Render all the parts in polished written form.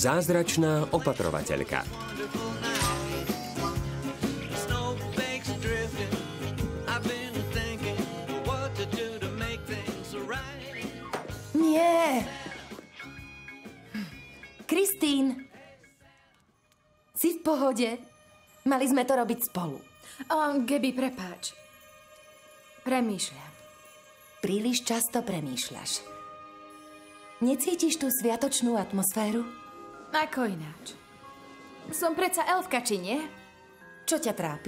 Zázračná opatrovateľka. Nie. Kristín. Si v pohode? Mali sme to robiť spolu. Gaby, prepáč. Premýšľam. Príliš často premýšľaš. Necítiš tú sviatočnú atmosféru? Ako ináč? Som predsa elfka, či nie? Čo ťa trápi?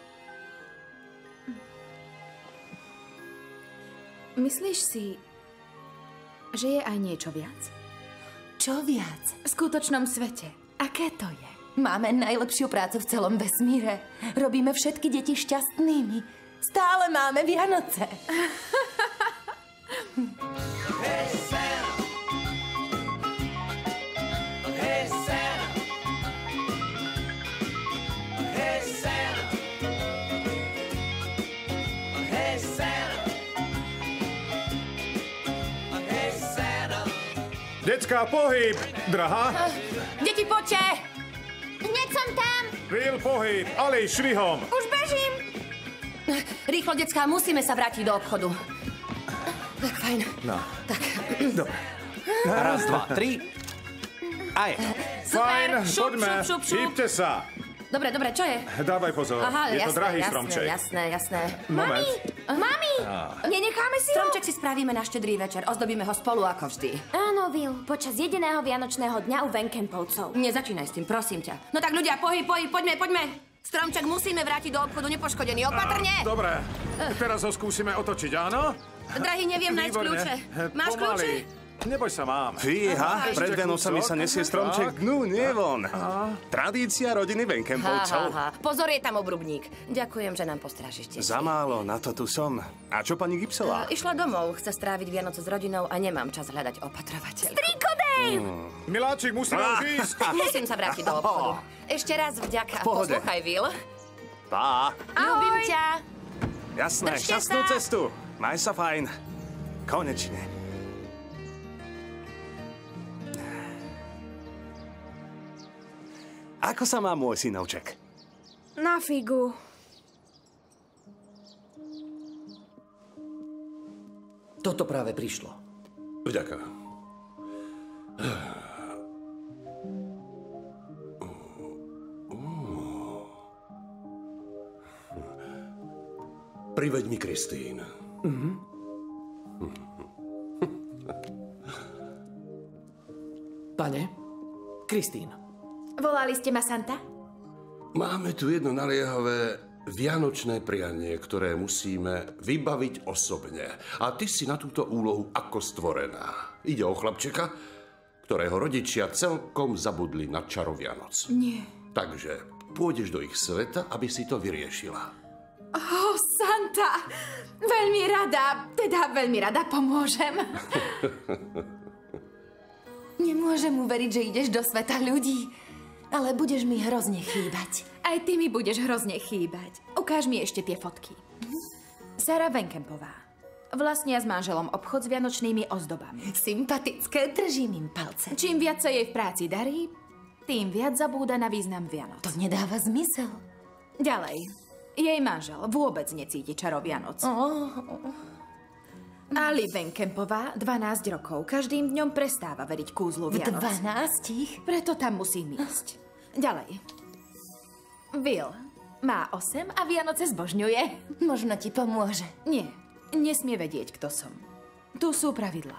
Myslíš si, že je aj niečo viac? Čo viac? V skutočnom svete. Aké to je? Máme najlepšiu prácu v celom vesmíre. Robíme všetky deti šťastnými. Stále máme Vianoce. Decká, pohyb! Drahá? Deti, poďte! Hneď som tam! Will, pohyb! Alej, švihom! Už bežím! Rýchlo, decká, musíme sa vrátiť do obchodu. Tak, fajn. No. Tak. Dobre. Raz, dva, tri. Aj. Fajn, Šup, poďme. šup, šup, šup. Hýbte sa. Dobre, čo je? Dávaj pozor. Aha, je jasné, to drahý jasné, stromček. Jasné. Moment. Mami! Nenecháme si ho? Stromček si spravíme na štedrý večer. Ozdobíme ho spolu ako vždy. Áno, Will. Počas jediného vianočného dňa u Venkempovcov. Nezačínaj s tým, prosím ťa. No tak ľudia, pohyb, poďme. Stromček musíme vrátiť do obchodu nepoškodený. Opatrne! Dobre. Teraz ho skúsime otočiť, áno? Drahý, neviem nájsť Výborne. kľúče. Máš Pomaly. kľúče? Neboj sa, mám. Fíha, pred Vianocami sa nesie stromček dnu, nie von. Tradícia rodiny Venkempovcov. Pozor, je tam obrubník. Ďakujem, že nám postrážiš deti. Za málo, na to tu som. A čo pani Gipsová? Išla domov, chce stráviť Vianoce s rodinou a nemám čas hľadať opatrovateľ. Striko Dave! Miláčik, musíme už ísť. Musím sa vrátiť do obchodu. Ešte raz vďaka. Pohode. Poslúchaj, Will. Pá. Ľúbim ťa. Jasné, Držte šťastnú sa. cestu. Maj sa fajn. Konečne. Ako sa má môj synovček? Na figu. Toto práve prišlo. Vďaka. Priveď mi Kristín. Pane, Kristín. Volali ste ma, Santa? Máme tu jedno naliehavé vianočné prianie, ktoré musíme vybaviť osobne. A ty si na túto úlohu ako stvorená. Ide o chlapčeka, ktorého rodičia celkom zabudli na čaro Vianoc. Nie. Takže pôjdeš do ich sveta, aby si to vyriešila. Santa! Veľmi rada pomôžem. Nemôžem uveriť, že ideš do sveta ľudí. Ale budeš mi hrozne chýbať. Aj ty mi budeš hrozne chýbať. Ukáž mi ešte tie fotky. Sara Venkempová. Vlastnia s manželom obchod s vianočnými ozdobami. Sympatické, držím im palce. Čím viac sa jej v práci darí, tým viac zabúda na význam Vianoc. To nedáva zmysel. Ďalej. Jej manžel vôbec necíti čaro Vianoc. Ali Venkempová 12 rokov každým dňom prestáva veriť kúzlu V Vianoc. 12? Preto tam musím ísť. Ďalej. Will má 8 a Vianoce zbožňuje. Možno ti pomôže. Nie, nesmie vedieť, kto som. Tu sú pravidlá.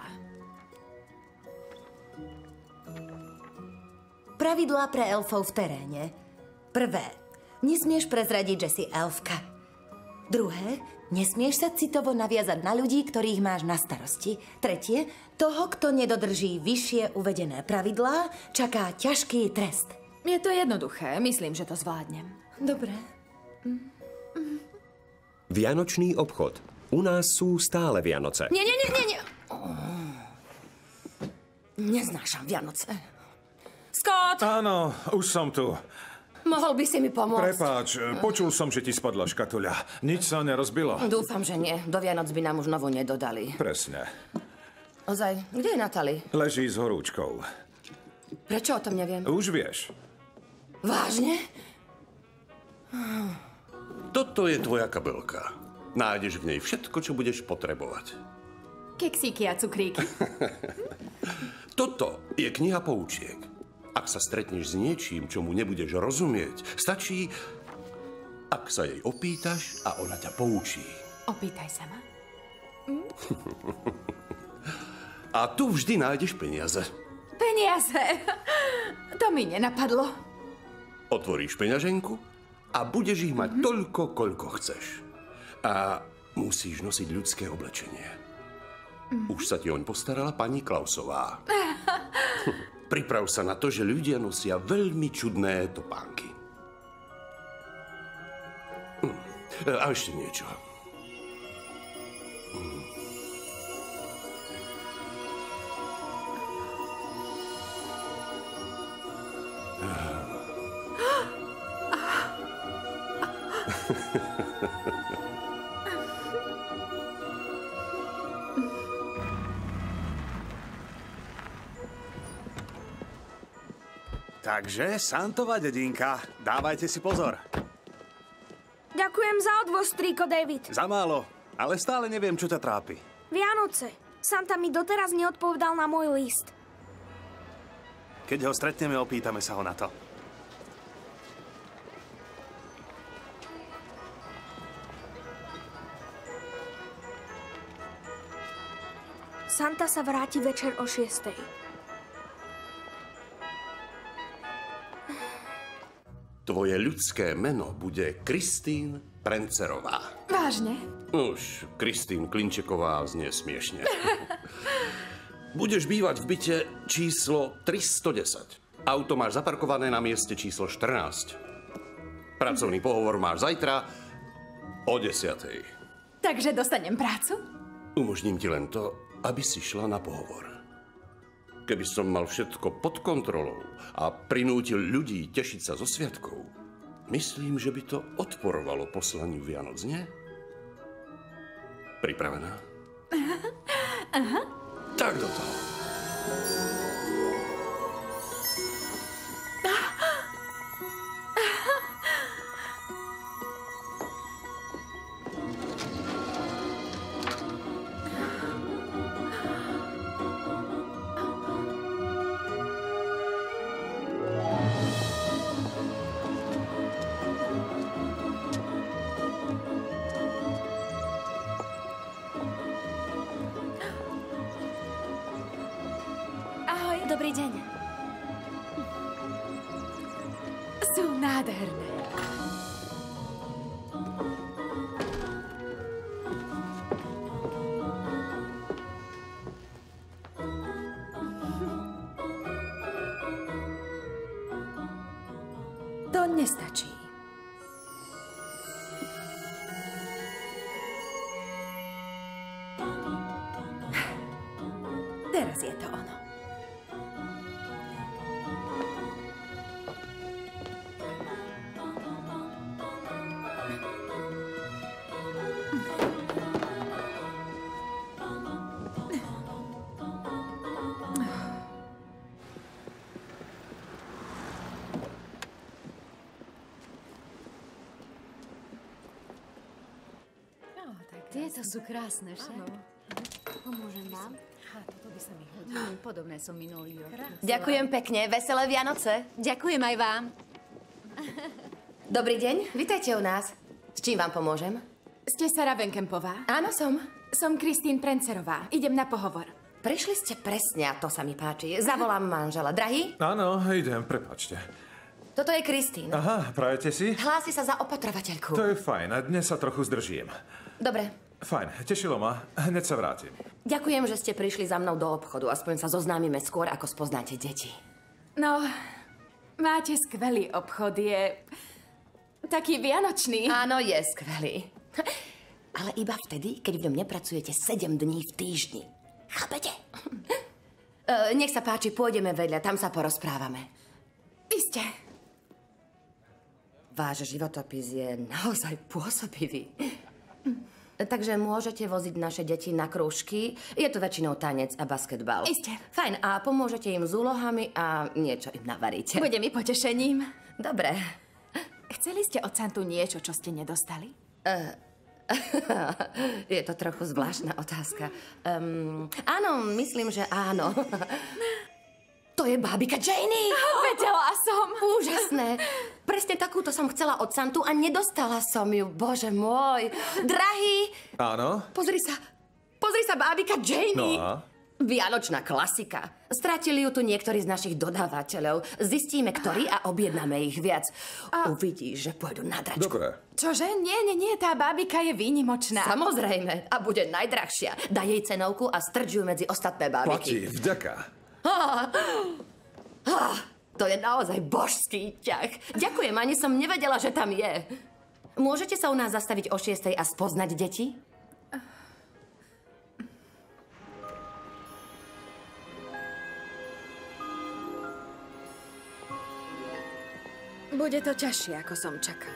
Pravidlá pre elfov v teréne. Prvé. Nesmieš prezradiť, že si elfka. Druhé. Nesmieš sa citovo naviazať na ľudí, ktorých máš na starosti. Tretie. Toho, kto nedodrží vyššie uvedené pravidlá, čaká ťažký trest. Je to jednoduché. Myslím, že to zvládnem. Dobre. Vianočný obchod. U nás sú stále Vianoce. Nie. Neznášam Vianoce. Scott! Áno, už som tu. Mohol by si mi pomôcť? Prepáč, počul som, že ti spadla škatuľa. Nič sa nerozbilo? Dúfam, že nie. Do Vianoc by nám už novú nedodali. Presne. Ozaj, kde je Natalie? Leží s horúčkou. Prečo o tom neviem? Už vieš. Vážne? Toto je tvoja kabelka. Nájdeš v nej všetko, čo budeš potrebovať. Keksíky a cukríky. Toto je kniha poučiek. Ak sa stretneš s niečím, čomu nebudeš rozumieť, stačí, ak sa jej opýtaš a ona ťa poučí. Opýtaj sa ma. A tu vždy nájdeš peniaze. Peniaze. To mi nenapadlo. Otvoríš peňaženku a budeš ich mať toľko, koľko chceš. A musíš nosiť ľudské oblečenie. Už sa ti oň postarala pani Klausová. Priprav sa na to, že ľudia nosia veľmi čudné topánky. A ešte niečo. Takže, Santová dedinka, dávajte si pozor. Ďakujem za odvoz, strýko David. Za málo, ale stále neviem, čo ťa trápi. Vianoce. Santa mi doteraz neodpovedal na môj list. Keď ho stretneme, opýtame sa ho na to. Santa sa vráti večer o 6:00. Tvoje ľudské meno bude Kristín Prencerová. Vážne? Už, Kristín Klinčeková znie smiešne. Budeš bývať v byte číslo 310. Auto máš zaparkované na mieste číslo 14. Pracovný pohovor máš zajtra o 10:00. Takže dostanem prácu? Umožním ti len to, aby si šla na pohovor. Keby som mal všetko pod kontrolou a prinútil ľudí tešiť sa zo sviatkov, myslím, že by to odporovalo poslaniu Vianoc, nie? Pripravená? Aha. Tak do toho. Dobrý deň. Sú nádherné. To nestačí. Teraz je to ono. Tieto sú krásne, však? Pomôžem vám? Toto by sa mi hodilo. Podobné som minulý rok. Ďakujem pekne, veselé Vianoce. Ďakujem aj vám. Dobrý deň, vitajte u nás. S čím vám pomôžem? Ste Sara Venkempová? Áno, som. Som Kristín Prencerová. Idem na pohovor. Prišli ste presne a to sa mi páči. Zavolám manžela. Drahý? Áno, idem, prepáčte. Toto je Kristín. Aha, prajete si? Hlási sa za opatrovateľku. To je fajn, a dnes sa trochu zdržím. Dobre. Fajn, tešilo ma. Hneď sa vrátim. Ďakujem, že ste prišli za mnou do obchodu. Aspoň sa zoznámime skôr, ako spoznáte deti. No, máte skvelý obchod. Je taký vianočný. Áno, je skvelý. Ale iba vtedy, keď v ňom nepracujete 7 dní v týždni. Chápete? Nech sa páči, pôjdeme vedľa, tam sa porozprávame. Iste. Váš životopis je naozaj pôsobivý. Takže môžete voziť naše deti na krúžky. Je to väčšinou tanec a basketbal. Iste. Fajn, a pomôžete im s úlohami a niečo im navaríte. Bude mi potešením. Dobre. Chceli ste od Santu niečo, čo ste nedostali? Je to trochu zvláštna otázka. Áno, myslím, že áno. To je bábika Janie! Vedela som! Úžasné. Presne takúto som chcela od Santu a nedostala som ju. Bože môj. Drahý! Áno? Pozri sa, bábika Janie! No a? Vianočná klasika. Stratili ju tu niektorí z našich dodávateľov. Zistíme, ktorí a objednáme ich viac. Uvidíš, že pôjdu na dračku. Dobre. Čože? Nie, tá bábika je výnimočná. Samozrejme. A bude najdrahšia. Daj jej cenovku a strč ju medzi ostatné bábiky. Platí, vďaka. To je naozaj božský ťah. Ďakujem, ani som nevedela, že tam je. Môžete sa u nás zastaviť o 6:00 a spoznať deti? Bude to ťažšie, ako som čakala.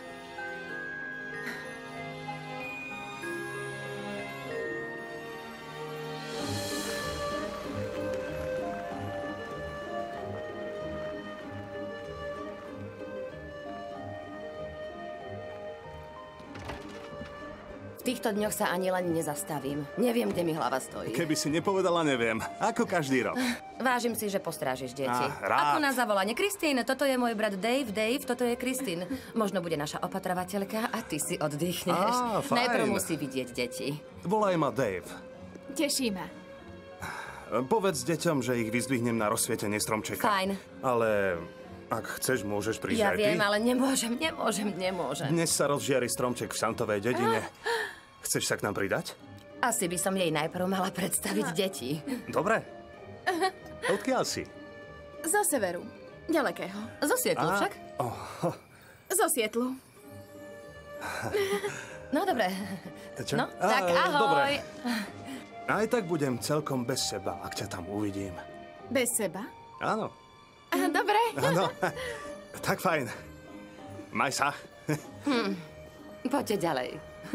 V týchto dňoch sa ani len nezastavím. Neviem, kde mi hlava stojí. Keby si nepovedala, neviem. Ako každý rok. Vážim si, že postrážiš deti. Rád. Ako na zavolanie. Kristín, toto je môj brat Dave, toto je Kristín. Možno bude naša opatrovateľka a ty si oddychneš. Fajn. Najprv musí vidieť deti. Volaj ma Dave. Teší ma. Povedz deťom, že ich vyzdvihnem na rozsvietenie stromčeka. Fajn. Ale ak chceš, môžeš prísť Ja aj ty. viem, ale nemôžem. Dnes sa rozžiari stromček v Santovej dedine. Chceš sa k nám pridať? Asi by som jej najprv mala predstaviť deti. Dobre. Odkiaľ si? Zo severu. Ďalekého. Zo Sietlu však? Zo Sietlu. No dobre. Čo? No, tak ahoj. Dobre. Aj tak budem celkom bez seba, ak ťa tam uvidím. Bez seba? Áno. Dobre. Áno. Tak fajn. Maj sa. Poďte ďalej.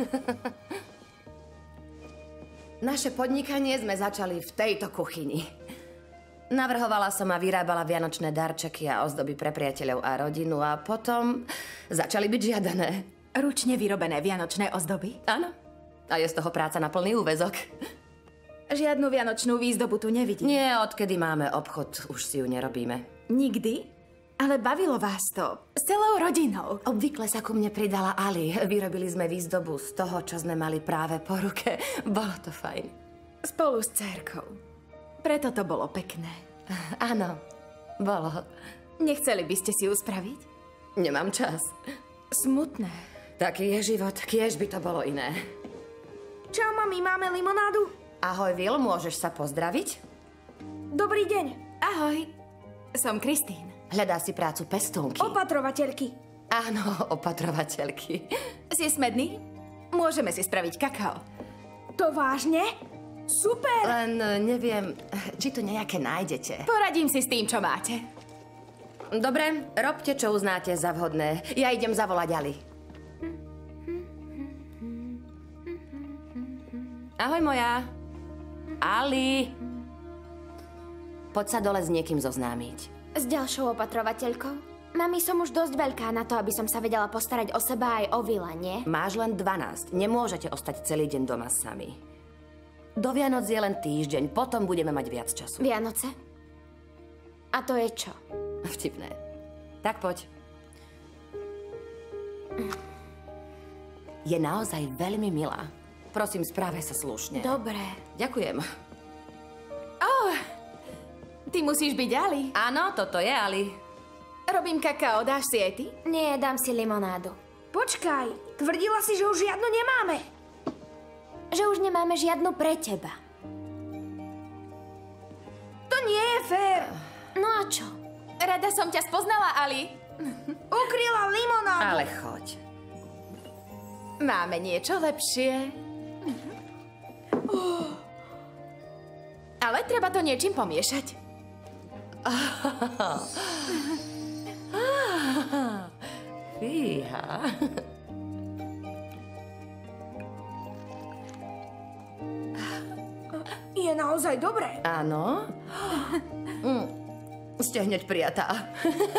Naše podnikanie sme začali v tejto kuchyni. Navrhovala som a vyrábala vianočné darčeky a ozdoby pre priateľov a rodinu a potom začali byť žiadané. Ručne vyrobené vianočné ozdoby? Áno. A je z toho práca na plný úväzok. Žiadnu vianočnú výzdobu tu nevidím. Nie, odkedy máme obchod, už si ju nerobíme. Nikdy? Ale bavilo vás to. S celou rodinou. Obvykle sa ku mne pridala Ali. Vyrobili sme výzdobu z toho, čo sme mali práve po ruke. Bolo to fajn. Spolu s dcérkou. Preto to bolo pekné. Áno, bolo. Nechceli by ste si ju spraviť? Nemám čas. Smutné. Taký je život, kiež by to bolo iné. Čau, mami, máme limonádu? Ahoj, Will, môžeš sa pozdraviť? Dobrý deň. Ahoj, som Kristín. Hľadá si prácu pestúnky. Opatrovateľky. Áno, opatrovateľky. Si smedný? Môžeme si spraviť kakao. To vážne? Super! Len neviem, či tu nejaké nájdete. Poradím si s tým, čo máte. Dobre, robte, čo uznáte za vhodné. Ja idem zavolať Ali. Ahoj, moja. Ali. Poď sa dole s niekým zoznámiť. S ďalšou opatrovateľkou? Mami, som už dosť veľká na to, aby som sa vedela postarať o seba aj o Willa, nie? Máš len 12. Nemôžete ostať celý deň doma sami. Do Vianoc je len týždeň, potom budeme mať viac času. Vianoce? A to je čo? Vtipné. Tak poď. Je naozaj veľmi milá. Prosím, správaj sa slušne. Dobre. Ďakujem. Ty musíš byť Ali. Áno, toto je Ali. Robím kakao, dáš si aj ty? Nie, dám si limonádu. Počkaj, tvrdila si, že už žiadnu nemáme. Že už nemáme žiadnu pre teba. To nie je fér. No a čo? Rada som ťa spoznala, Ali. Ukryla limonádu. Ale choď. Máme niečo lepšie. Ale treba to niečím pomiešať. Fíha. Je naozaj dobré. Áno. Ste hneď prijatá.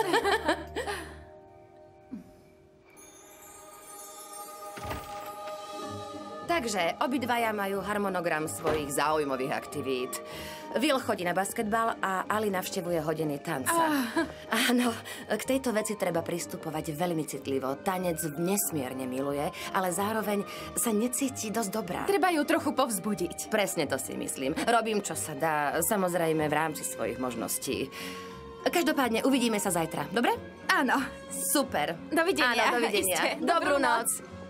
Takže obidvaja majú harmonogram svojich záujmových aktivít. Will chodí na basketbal a Ali navštevuje hodiny tanca. Áno, k tejto veci treba pristupovať veľmi citlivo. Tanec nesmierne miluje, ale zároveň sa necíti dosť dobrá. Treba ju trochu povzbudiť. Presne to si myslím. Robím, čo sa dá, samozrejme v rámci svojich možností. Každopádne uvidíme sa zajtra, dobre? Áno. Super. Dovidenia. Áno, dovidenia. Iste. Dobrú noc.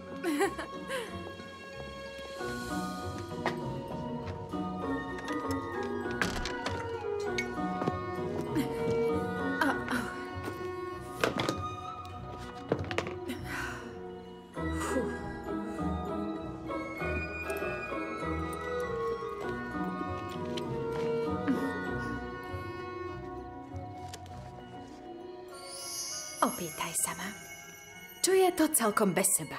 Opýtaj sa ma. Čo je to celkom bez seba?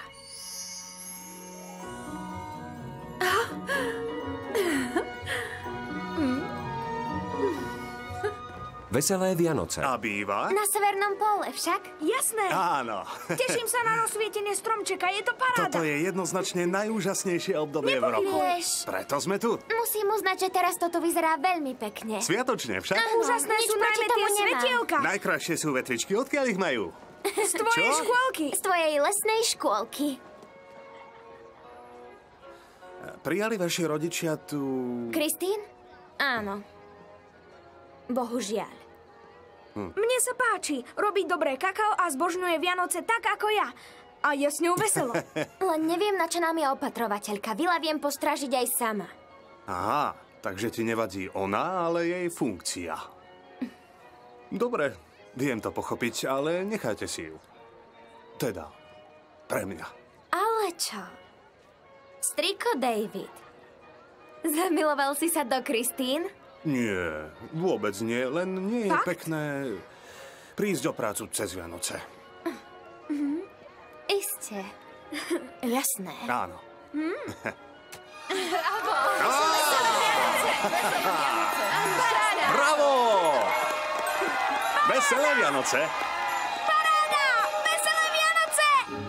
Veselé Vianoce. A býva? Na severnom póle však? Jasné. Áno. Teším sa na rozsvietenie stromčeka, je to paráda. Toto je jednoznačne najúžasnejšie obdobie v roku. Vieš, Preto sme tu. musím uznať, že teraz toto vyzerá veľmi pekne. Sviatočne však. Úžasné nič sú proti najmä tomu tie nemám. svetielka. Najkrajšie sú vetričky. Odkiaľ ich majú? Z tvojej Čo? škôlky. Z tvojej lesnej škôlky. Prijali vaši rodičia tu... Kristín? Áno. Bohužiaľ. Mne sa páči. Robí dobré kakao a zbožňuje Vianoce tak ako ja. A je s ňou veselo. Len neviem, na čo nám je opatrovateľka. Vila viem postražiť aj sama. Aha, takže ti nevadí ona, ale jej funkcia. Dobre, viem to pochopiť, ale nechajte si ju. Teda, pre mňa. Ale čo? Striko David. Zamiloval si sa do Kristín? Nie, vôbec nie, len nie je Fakt? pekné prísť o prácu cez Vianoce. Isté. Jasné. Áno. Bravo! Veselé Vianoce! Paráda! Veselé Vianoce!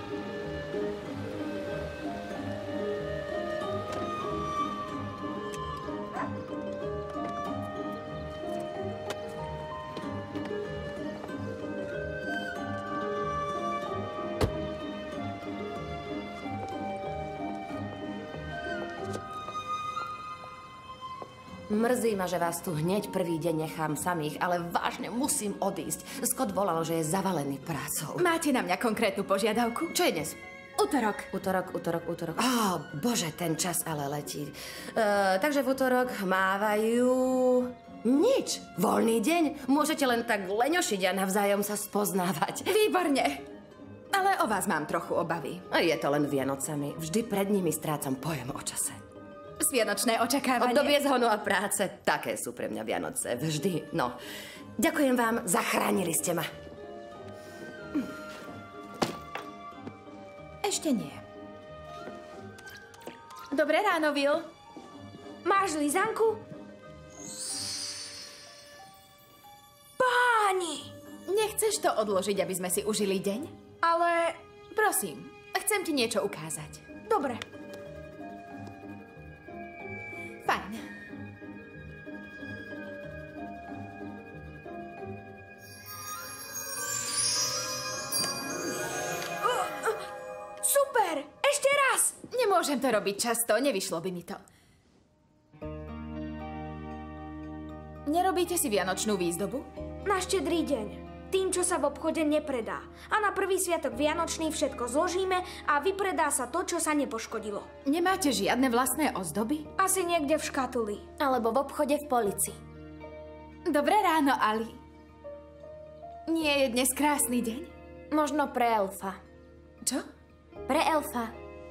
Mrzí ma, že vás tu hneď prvý deň nechám samých, ale vážne musím odísť. Scott volal, že je zavalený prácou. Máte na mňa konkrétnu požiadavku? Čo je dnes? Utorok. Útorok. Á, bože, ten čas ale letí. Takže v útorok mávajú... Nič. Voľný deň. Môžete len tak leňošiť a navzájom sa spoznávať. Výborne. Ale o vás mám trochu obavy. A je to len Vianocami. Vždy pred nimi strácam pojem o čase. Vianočné očakávanie. Obdobie zhonu a práce, také sú pre mňa Vianoce. Vždy, no. Ďakujem vám, zachránili ste ma. Ešte nie. Dobré ráno, Will. Máš lízanku? Páni! Nechceš to odložiť, aby sme si užili deň? Ale... Prosím, chcem ti niečo ukázať. Dobre. Fajn. Super! Ešte raz! Nemôžem to robiť často, nevyšlo by mi to. Nerobíte si vianočnú výzdobu? Na Štedrý deň. Tým, čo sa v obchode nepredá. A na prvý sviatok Vianočný všetko zložíme a vypredá sa to, čo sa nepoškodilo. Nemáte žiadne vlastné ozdoby? Asi niekde v škatuli. Alebo v obchode v Polici. Dobré ráno, Ali. Nie je dnes krásny deň? Možno pre elfa. Čo? Pre elfa.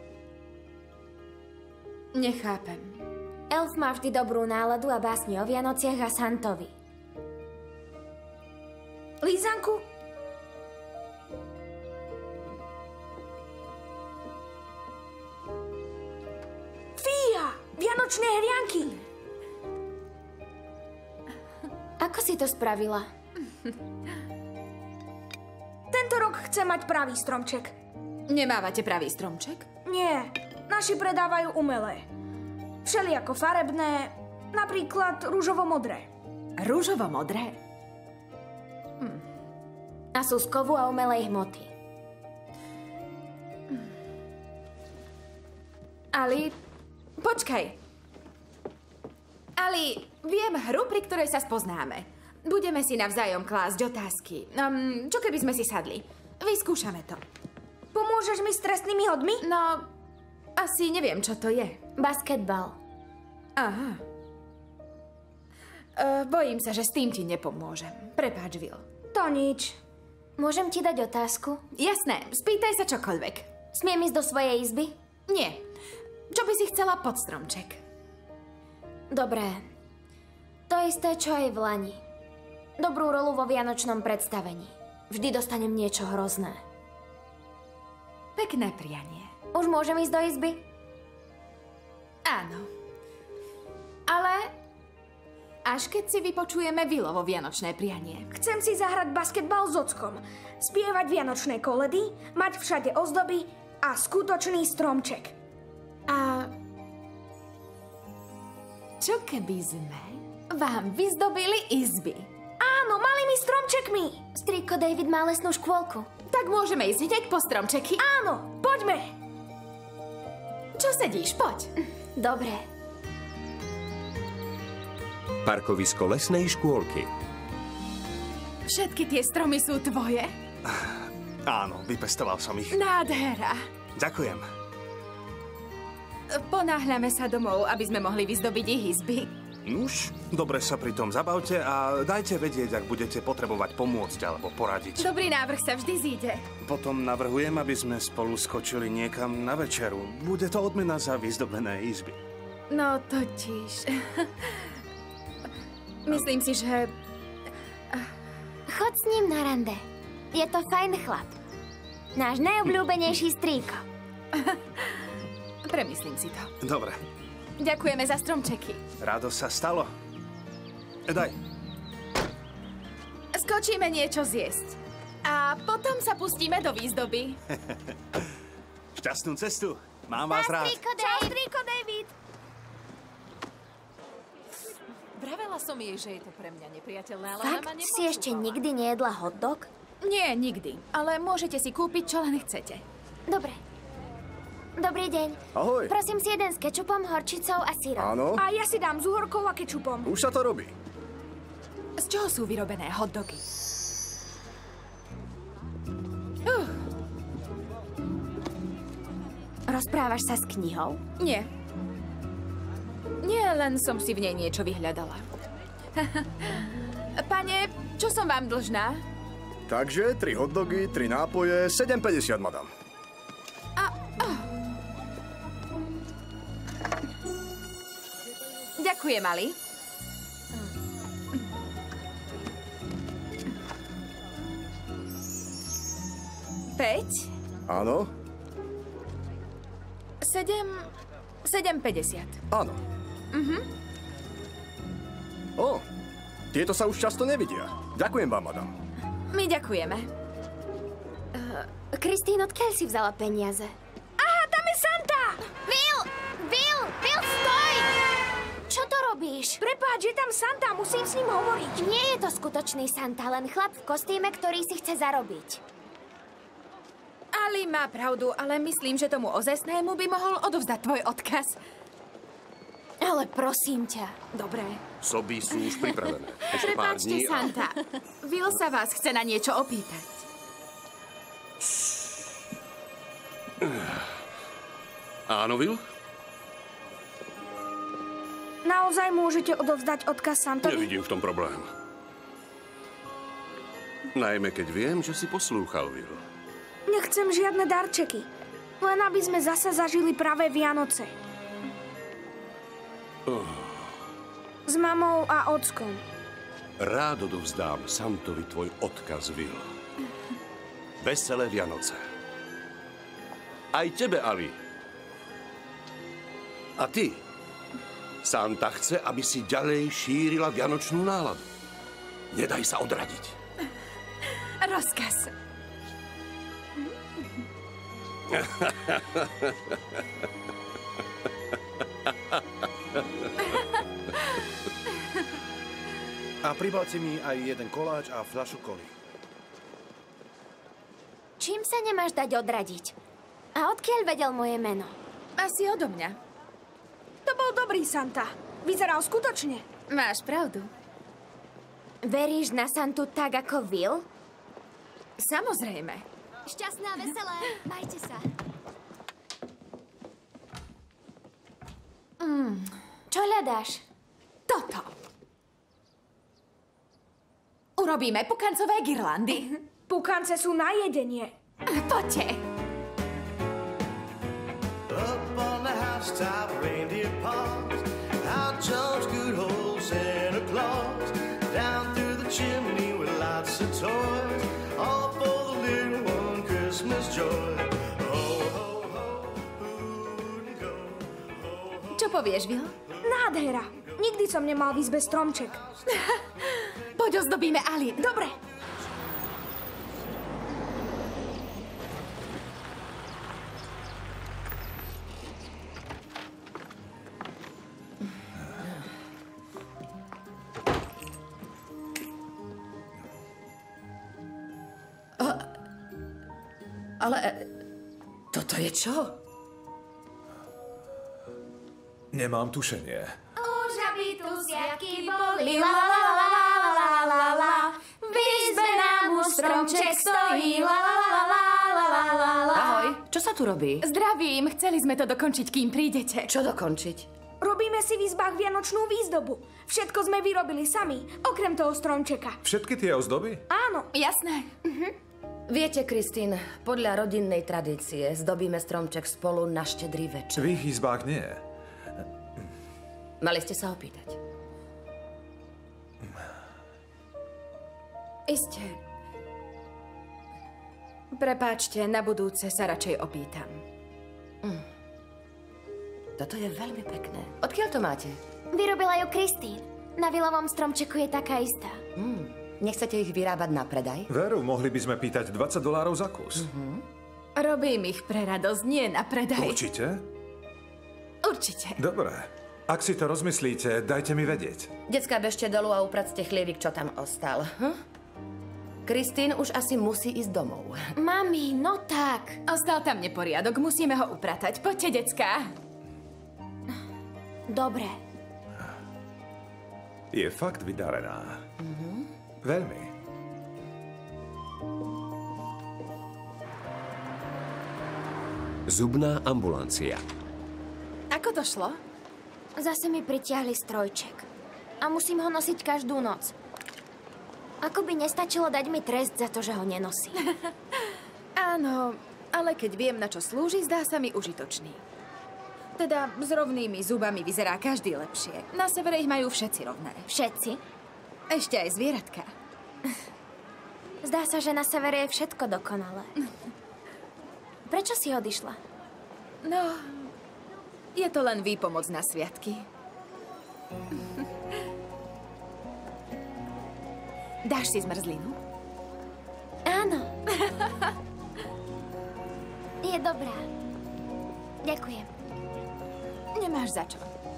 Nechápem. Elf má vždy dobrú náladu a básni o Vianociach a Santovi. Lízanku? Fíja! Vianočné hrianky! Ako si to spravila? Tento rok chcem mať pravý stromček. Nemávate pravý stromček? Nie, naši predávajú umelé. Všelijako farebné, napríklad rúžovo-modré. Rúžovo-modré? A sú z kovu a umelej hmoty. Ali, počkaj. Ali, viem hru, pri ktorej sa spoznáme. Budeme si navzájom klásť otázky. Čo keby sme si sadli? Vyskúšame to. Pomôžeš mi s trestnými hodmi? No, asi neviem, čo to je. Basketbal. Aha. Bojím sa, že s tým ti nepomôžem. Prepáč, Will. To nič. Môžem ti dať otázku? Jasné, spýtaj sa čokoľvek. Smiem ísť do svojej izby? Nie. Čo by si chcela pod stromček? Dobré. To isté, čo aj v lani. Dobrú rolu vo vianočnom predstavení. Vždy dostanem niečo hrozné. Pekné prianie. Už môžem ísť do izby? Áno. Ale až keď si vypočujeme Willovo vianočné prianie. Chcem si zahrať basketbal s ockom, spievať vianočné koledy, mať všade ozdoby a skutočný stromček. A čo keby sme vám vyzdobili izby? Áno, malými stromčekmi. Strýko David má lesnú škôlku. Tak môžeme ísť hneď po stromčeky? Áno, poďme. Čo sedíš? Poď. Dobre. Parkovisko lesnej škôlky. Všetky tie stromy sú tvoje? Áno, vypestoval som ich. Nádhera. Ďakujem. Ponáhľame sa domov, aby sme mohli vyzdobiť ich izby. Nuž, dobre sa pri tom zabavte a dajte vedieť, ak budete potrebovať pomôcť alebo poradiť. Dobrý návrh sa vždy zíde. Potom navrhujem, aby sme spolu skočili niekam na večeru. Bude to odmena za vyzdobené izby. No totiž... Myslím si, že... Chod s ním na rande. Je to fajn chlap. Náš najobľúbenejší strýko. Premyslím si to. Dobre. Ďakujeme za stromčeky. Rado sa stalo. Daj. Skočíme niečo zjesť. A potom sa pustíme do výzdoby. Šťastnú cestu. Mám vás rád. Čau, strýko David. Vravela som jej, že je to pre mňa nepriateľné, ale Fakt? ona ma Si ešte nikdy nejedla hotdog? Nie, nikdy. Ale môžete si kúpiť, čo len chcete. Dobre. Dobrý deň. Ahoj. Prosím si jeden s kečupom, horčicou a syrom. Áno. A ja si dám s uhorkou a kečupom. Už sa to robí. Z čoho sú vyrobené hotdogy? Rozprávaš sa s knihou? Nie. Nie, len som si v nej niečo vyhľadala. Pane, čo som vám dlžná? Takže 3 hotdogy, 3 nápoje, 7,50, madam. Ďakujem, Ali. Päť? Áno. 7,50. Áno. Ó, tieto sa už často nevidia. Ďakujem vám, madam. My ďakujeme. Kristín, odkiaľ si vzala peniaze? Aha, tam je Santa! Will, stoj! Čo to robíš? Prepáč, je tam Santa, musím s ním hovoriť. Nie je to skutočný Santa, len chlap v kostýme, ktorý si chce zarobiť. Ali má pravdu, ale myslím, že tomu ozajstnému by mohol odovzdať tvoj odkaz. Ale prosím ťa. Dobre. Soby sú už pripravené. Ešte pár Prepáčte, dní a... Santa. Will sa vás chce na niečo opýtať. Áno, Will? Naozaj môžete odovzdať odkaz Santovi? Nevidím v tom problém. Najmä keď viem, že si poslúchal, Will. Nechcem žiadne darčeky. Len aby sme zase zažili pravé Vianoce. S mamou a ockom. Rád odovzdám Santovi tvoj odkaz, Will. Veselé Vianoce. Aj tebe, Ali. A ty. Santa chce, aby si ďalej šírila vianočnú náladu. Nedaj sa odradiť. Rozkaz. A pribalte mi aj jeden koláč a fľašu koli. Čím sa nemáš dať odradiť? A odkiaľ vedel moje meno? Asi odo mňa. To bol dobrý Santa. Vyzeral skutočne. Máš pravdu. Veríš na Santu tak ako Will? Samozrejme. Šťastná, veselé. Majte sa. Čo hľadáš? Toto. Urobíme pukancové girlandy. Pukance sú na jedenie. Poďte. Up on the housetop, reindeer paws. Out jumps good old Santa Claus. Down through the chimney with lots of toys. All for the little one Christmas joy. Ho, ho, ho, hoot and go. Ho, ho. Čo povieš, Will? Nádhera. Nikdy som nemal v izbe stromček. Poď ozdobíme Ali. Dobre. Ale toto je čo? Nemám tušenie. Už aby tu sviatky boli, la la la la la la la. V izbe nám už stromček stojí, la la la la la la la. Ahoj, čo sa tu robí? Zdravím, chceli sme to dokončiť, kým prídete. Čo dokončiť? Robíme si v izbách vianočnú výzdobu. Všetko sme vyrobili sami, okrem toho stromčeka. Všetky tie ozdoby? Áno. Jasné. Viete, Kristín, podľa rodinnej tradície zdobíme stromček spolu na štedrý večer. V ich izbách nie. Mali ste sa opýtať. Isté. Prepáčte, na budúce sa radšej opýtam. Toto je veľmi pekné. Odkiaľ to máte? Vyrobila ju Kristín. Na Willovom stromčeku je taká istá. Nechcete ich vyrábať na predaj? Veru, mohli by sme pýtať $20 za kus. Robím ich pre radosť, nie na predaj. Určite? Určite. Dobre. Ak si to rozmyslíte, dajte mi vedieť. Decká, bežte dolu a upracte chlievik, čo tam ostal. Kristín už asi musí ísť domov. Mami, no tak. Ostal tam neporiadok, musíme ho upratať. Poďte, decká. Dobre. Je fakt vydarená. Veľmi. Zubná ambulancia. Ako to šlo? Zase mi pritiahli strojček. A musím ho nosiť každú noc. Ako by nestačilo dať mi trest za to, že ho nenosím. Áno, ale keď viem, na čo slúži, zdá sa mi užitočný. Teda s rovnými zubami vyzerá každý lepšie. Na severe ich majú všetci rovné. Všetci? Ešte aj zvieratka. Zdá sa, že na severe je všetko dokonalé. Prečo si odišla? No, je to len výpomoc na sviatky. Dáš si zmrzlinu? Áno. Je dobrá. Ďakujem. Nemáš za čo.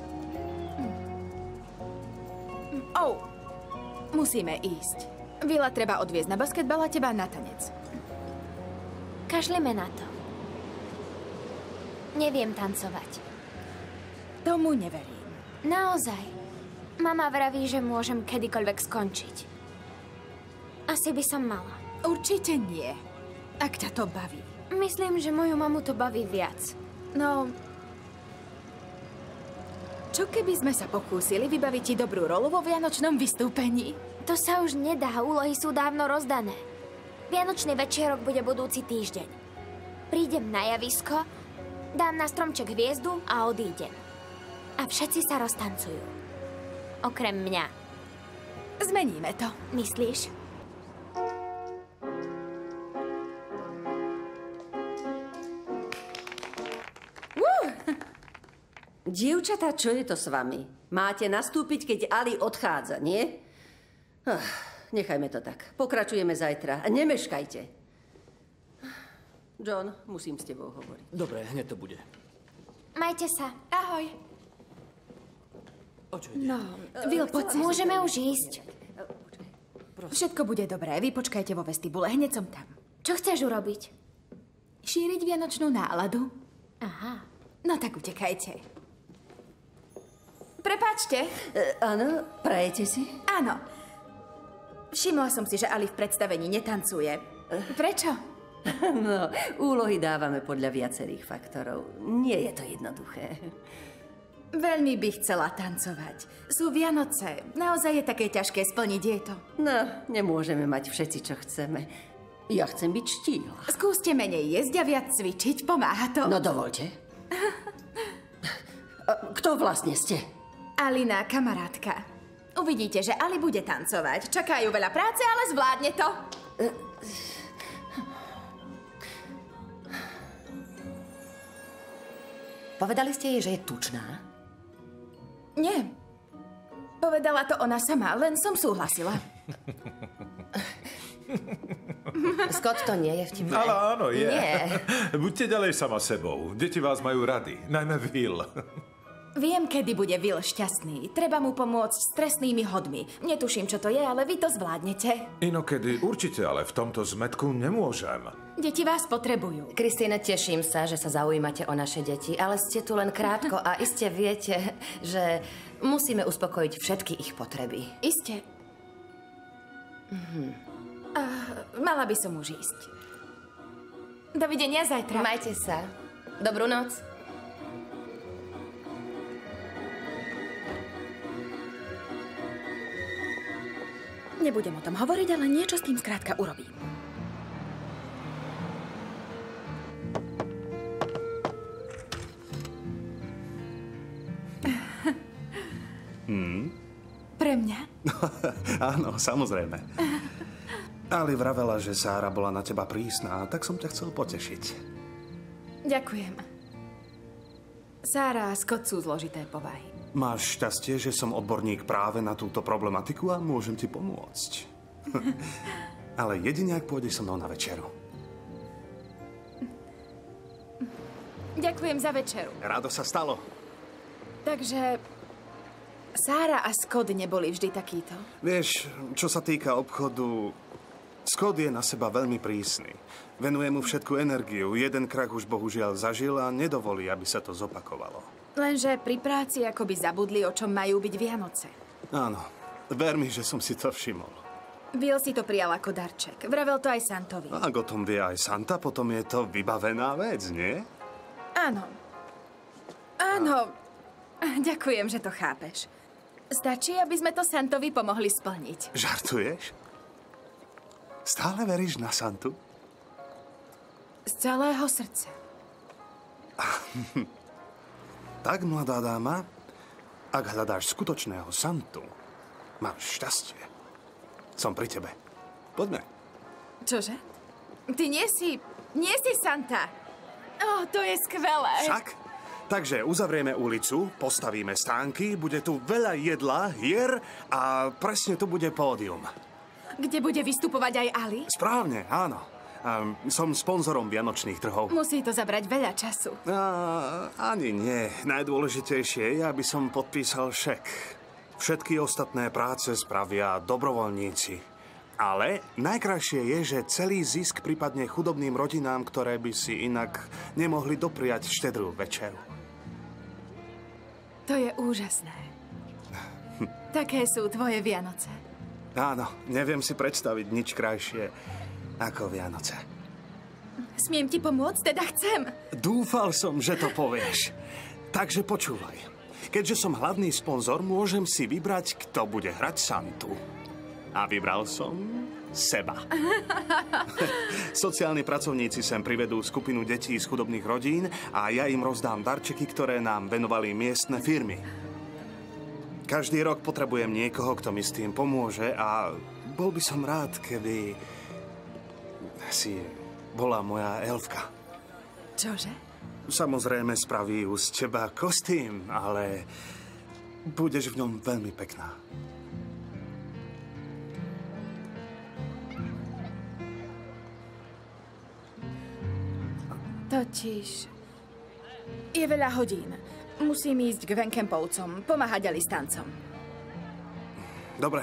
Musíme ísť. Vila treba odviezť na basketbal a teba na tanec. Kašlime na to. Neviem tancovať. Tomu neverím. Naozaj. Mama vraví, že môžem kedykoľvek skončiť. Asi by som mala. Určite nie. Ak ťa to baví. Myslím, že moju mamu to baví viac. No... Čo keby sme sa pokúsili vybaviť ti dobrú rolu vo vianočnom vystúpení? To sa už nedá, úlohy sú dávno rozdané. Vianočný večierok bude budúci týždeň. Prídem na javisko, dám na stromček hviezdu a odídem. A všetci sa roztancujú. Okrem mňa. Zmeníme to. Myslíš? Dievčatá, čo je to s vami? Máte nastúpiť, keď Ali odchádza, nie? nechajme to tak. Pokračujeme zajtra. A nemeškajte. John, musím s tebou hovoriť. Dobre, hneď to bude. Majte sa. Ahoj. O čo ide? No, Will, poď si. Môžeme už ísť. Všetko bude dobré. Vy počkajte vo vestibule. Hneď som tam. Čo chceš urobiť? Šíriť vianočnú náladu. Aha. No tak utekajte. Prepáčte. Áno, prajete si? Áno. Všimla som si, že Ali v predstavení netancuje. Prečo? No, úlohy dávame podľa viacerých faktorov. Nie je to jednoduché. Veľmi by chcela tancovať. Sú Vianoce. Naozaj je také ťažké splniť jej to. No, nemôžeme mať všetci, čo chceme. Ja chcem byť štíhla. Skúste menej jesť a viac cvičiť. Pomáha to. No dovolte. Kto vlastne ste? Alina, kamarátka. Uvidíte, že Ali bude tancovať. Čakajú veľa práce, ale zvládne to. Povedali ste jej, že je tučná? Nie. Povedala to ona sama, len som súhlasila. Scott, to nie je vtipné. Ale áno, je. Nie. Buďte ďalej sama sebou. Deti vás majú rady. Najmä Will. Viem, kedy bude Will šťastný. Treba mu pomôcť s trestnými hodmi. Netuším, čo to je, ale vy to zvládnete. Inokedy určite, ale v tomto zmetku nemôžem. Deti vás potrebujú. Kristýna, teším sa, že sa zaujímate o naše deti, ale ste tu len krátko a iste viete, že musíme uspokojiť všetky ich potreby. Iste. Mala by som už ísť. Dovidenia zajtra. Majte sa. Dobrú noc. Nebudem o tom hovoriť, ale niečo s tým skrátka urobím. Pre mňa? Áno, samozrejme. Ali vravela, že Sára bola na teba prísna, tak som ťa chcel potešiť. Ďakujem. Sára a Scott sú zložité povahy. Máš šťastie, že som odborník práve na túto problematiku a môžem ti pomôcť. Ale jedine, ak pôjdeš so mnou na večeru. Ďakujem za večeru. Rado sa stalo. Takže Sára a Scott neboli vždy takíto. Vieš, čo sa týka obchodu, Scott je na seba veľmi prísny. Venuje mu všetku energiu. Jeden krach už bohužiaľ zažil a nedovolí, aby sa to zopakovalo. Lenže pri práci akoby zabudli, o čom majú byť Vianoce. Áno, ver mi, že som si to všimol. Will si to prijal ako darček. Vravel to aj Santovi. Ak o tom vie aj Santa, potom je to vybavená vec, nie? Áno. Áno. Ďakujem, že to chápeš. Stačí, aby sme to Santovi pomohli splniť. Žartuješ? Stále veríš na Santu? Z celého srdca. Tak, mladá dáma, ak hľadáš skutočného Santu, máš šťastie. Som pri tebe. Poďme. Čože? Ty nie si Santa. To je skvelé. Však? Takže uzavrieme ulicu, postavíme stánky, bude tu veľa jedla, hier a presne tu bude pódium. Kde bude vystupovať aj Ali? Správne, áno. Som sponzorom vianočných trhov. Musí to zabrať veľa času. Ani nie. Najdôležitejšie je, aby som podpísal šek. Všetky ostatné práce spravia dobrovoľníci. Ale najkrajšie je, že celý zisk pripadne chudobným rodinám, ktoré by si inak nemohli dopriať štedrú večeru. To je úžasné. Také sú tvoje Vianoce. Áno, neviem si predstaviť nič krajšie ako Vianoce. Smiem ti pomôcť? Teda chcem. Dúfal som, že to povieš. Takže počúvaj. Keďže som hlavný sponzor, môžem si vybrať, kto bude hrať Santu. A vybral som seba. Sociálni pracovníci sem privedú skupinu detí z chudobných rodín a ja im rozdám darčeky, ktoré nám venovali miestne firmy. Každý rok potrebujem niekoho, kto mi s tým pomôže a bol by som rád, keby si bola moja elfka. Čože? Samozrejme spraví z teba kostým, ale budeš v ňom veľmi pekná. Totiž... Je veľa hodín. Musím ísť k Venkempovcom, pomáhať alistancom. Dobre.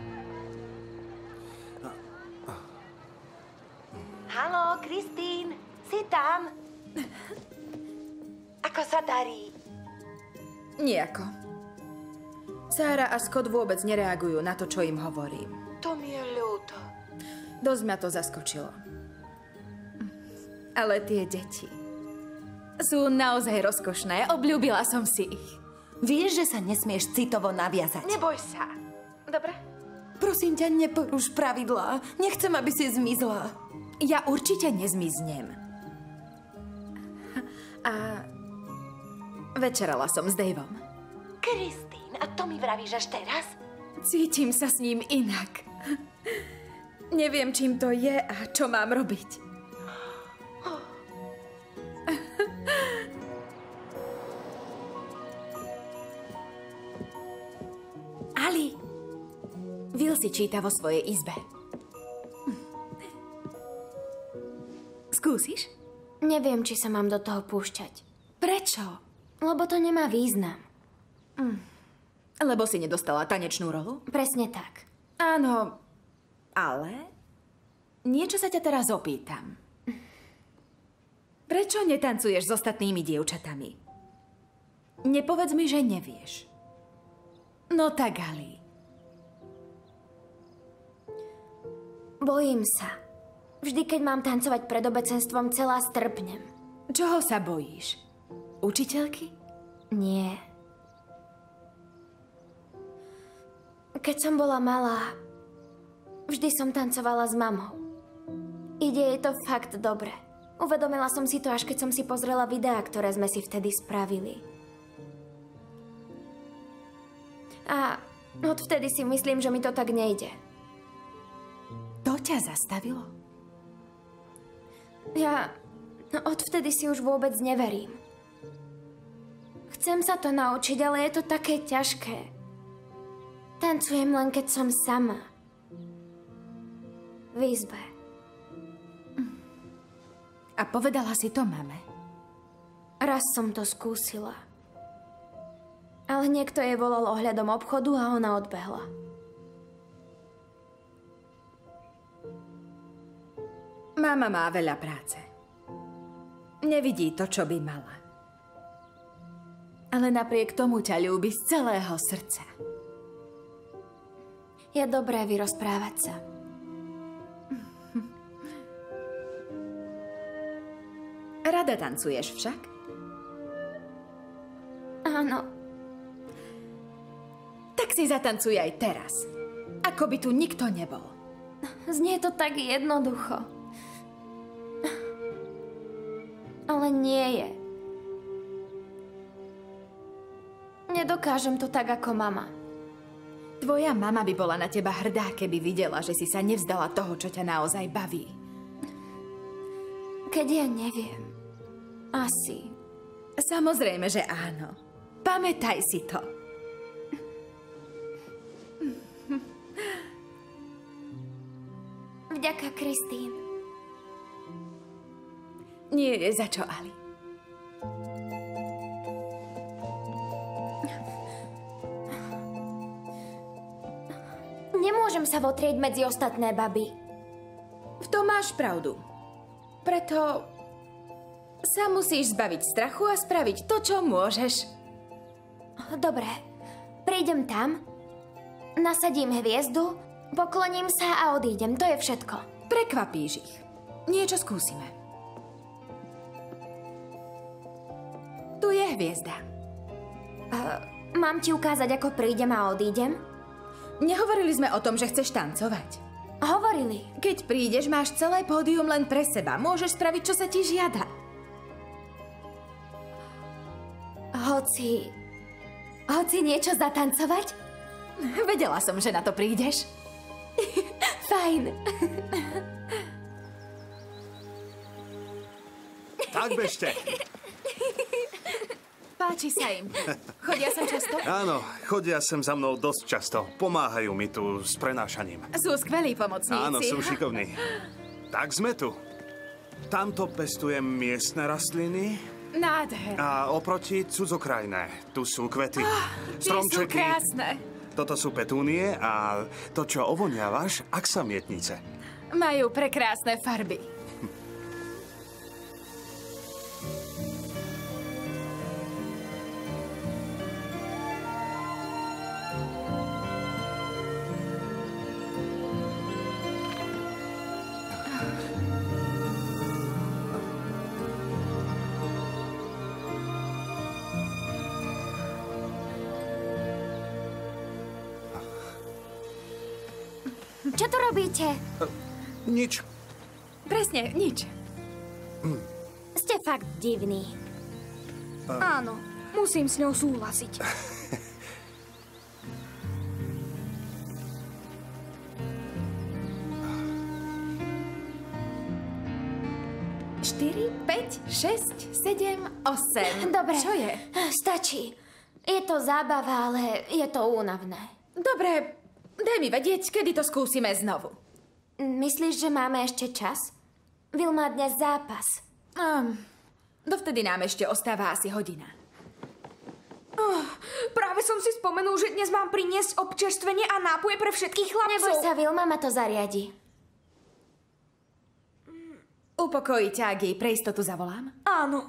Haló, Kristín, si tam? Ako sa darí? Nijako. Sára a Scott vôbec nereagujú na to, čo im hovorím. To mi je ľúto. Dosť ma to zaskočilo. Ale tie deti sú naozaj rozkošné. Obľúbila som si ich. Vieš, že sa nesmieš citovo naviazať. Neboj sa. Dobre? Prosím ťa, neporuš pravidlá. Nechcem, aby si zmizla. Ja určite nezmiznem. A večerala som s Davom. Kristín, a to mi vravíš až teraz? Cítim sa s ním inak. Neviem, čím to je a čo mám robiť. Ali, Will si číta vo svojej izbe. Skúsiš? Neviem, či sa mám do toho púšťať. Prečo? Lebo to nemá význam. Lebo si nedostala tanečnú rolu? Presne tak. Áno, ale niečo sa ťa teraz opýtam. Prečo netancuješ s ostatnými dievčatami? Nepovedz mi, že nevieš. No tak, Ali. Bojím sa. Vždy, keď mám tancovať pred obecenstvom, celá strpnem. Čoho sa bojíš? Učiteľky? Nie. Keď som bola malá, vždy som tancovala s mamou. Ide jej to fakt dobre. Uvedomila som si to, až keď som si pozrela videá, ktoré sme si vtedy spravili. A odvtedy si myslím, že mi to tak nejde. To ťa zastavilo? Ja odvtedy si už vôbec neverím. Chcem sa to naučiť, ale je to také ťažké. Tancujem len, keď som sama. V izbe. A povedala si to mame? Raz som to skúsila. Ale niekto jej volal ohľadom obchodu a ona odbehla. Mama má veľa práce. Nevidí to, čo by mala. Ale napriek tomu ťa ľúbi z celého srdca. Je dobré vyrozprávať sa. Rada tancuješ však? Áno. Tak si zatancuj aj teraz. Ako by tu nikto nebol. Znie to tak jednoducho. Ale nie je. Nedokážem to tak ako mama. Tvoja mama by bola na teba hrdá, keby videla, že si sa nevzdala toho, čo ťa naozaj baví. Keď ja neviem. Asi. Samozrejme, že áno. Pamätaj si to. Vďaka, Kristín. Nie je za čo, Ali. Nemôžem sa votrieť medzi ostatné baby. V tom máš pravdu. Preto sa musíš zbaviť strachu a spraviť to, čo môžeš. Dobre. Prídem tam, nasadím hviezdu, pokloním sa a odídem. To je všetko. Prekvapíš ich. Niečo skúsime. Tu je hviezda. Mám ti ukázať, ako prídem a odídem? Nehovorili sme o tom, že chceš tancovať. Hovorili. Keď prídeš, máš celé pódium len pre seba. Môžeš spraviť, čo sa ti žiada. Hoci niečo zatancovať? Vedela som, že na to prídeš. Fajn. Tak bežte. Páči sa im. Chodia sem často? Áno, chodia sem za mnou dosť často. Pomáhajú mi tu s prenášaním. Sú skvelí pomocníci. Áno, sú šikovní. Tak sme tu. Tamto pestujem miestne rastliny Nádherné. a oproti cudzokrajné. Tu sú kvety, Tie sú krásne. Toto sú petúnie a to, čo ovoniavaš, aksamietnice. Majú prekrásne farby. Čo tu robíte? Nič. Presne, nič. Ste fakt divný. Áno, musím s ňou súhlasiť. Štyri, 5, 6, 7, 8. Dobre. Čo je? Stačí. Je to zábava, ale je to únavné. Dobre, daj mi vedieť, kedy to skúsime znovu. Myslíš, že máme ešte čas? Will má dnes zápas. Dovtedy nám ešte ostáva asi hodina. Práve som si spomenul, že dnes mám priniesť občerstvenie a nápoje pre všetkých chlapcov. Neboj sa, Will, mama to zariadi. Upokojí ťa, ak jej pre istotu zavolám? Áno.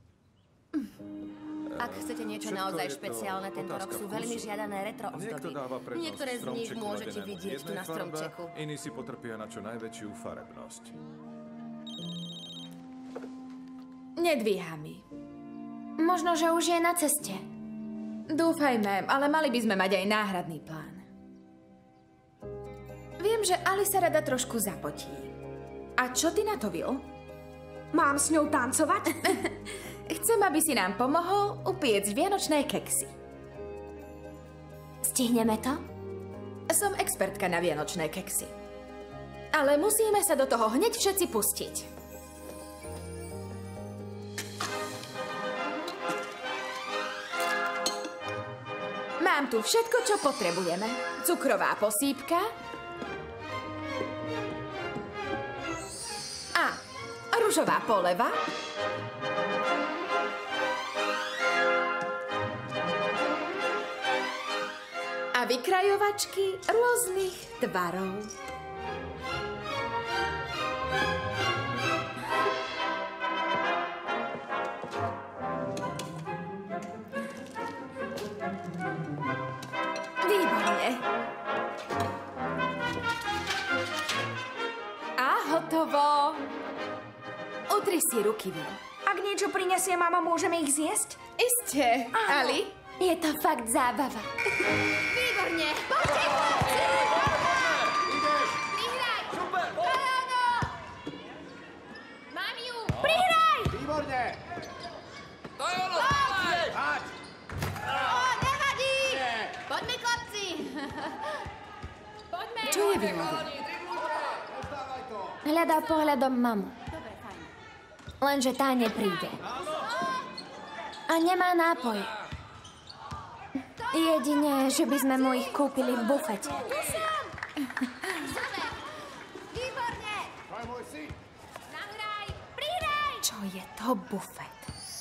Ak chcete niečo naozaj špeciálne, tento rok sú veľmi žiadané retro ozdoby. Niektoré z nich môžete vidieť tu na stromčeku. Iní si potrpia na čo najväčšiu farebnosť. Nedvíha mi. Možno, že už je na ceste. Dúfajme, ale mali by sme mať aj náhradný plán. Viem, že Ali sa rada trošku zapotí. A čo ty na to, Will? Mám s ňou tancovať? Chcem, aby si nám pomohol upiecť vianočné keksy. Stihneme to? Som expertka na vianočné keksy. Ale musíme sa do toho hneď všetci pustiť. Mám tu všetko, čo potrebujeme. Cukrová posýpka a ružová poleva a vykrajovačky rôznych tvarov. Výborne. A hotovo. Utri si ruky, Will. Ak niečo prinesie mama, môžeme ich zjesť? Isté. Ali? Je to fakt zábava. Výborne! Poďte, chlapci! Prihraj! Super! Áno! Mám ju! Prihraj! Výborne! To je ono! Háď! Nevadí! Poďme, chlapci! Poďme! Čo je Willovi? Hľadá pohľadom mamu. Lenže tá nepríde. A nemá nápoj. Jedine, že by sme mu ich kúpili v bufete. Výborne! Nahraj! Prihraj! Čo je to bufet?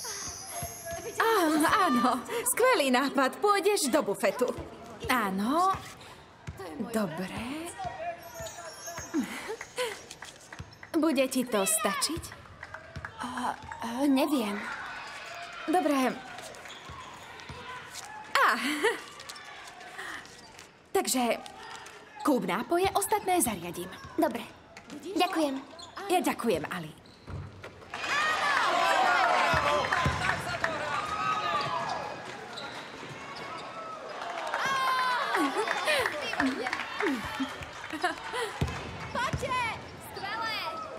Áno, skvelý nápad. Pôjdeš do bufetu. Áno. Dobre. Bude ti to stačiť? Neviem. Dobre. Takže kúp nápoje, ostatné zariadím. Dobre. Ďakujem. Ja ďakujem, Ali. Poďte! Skvelé!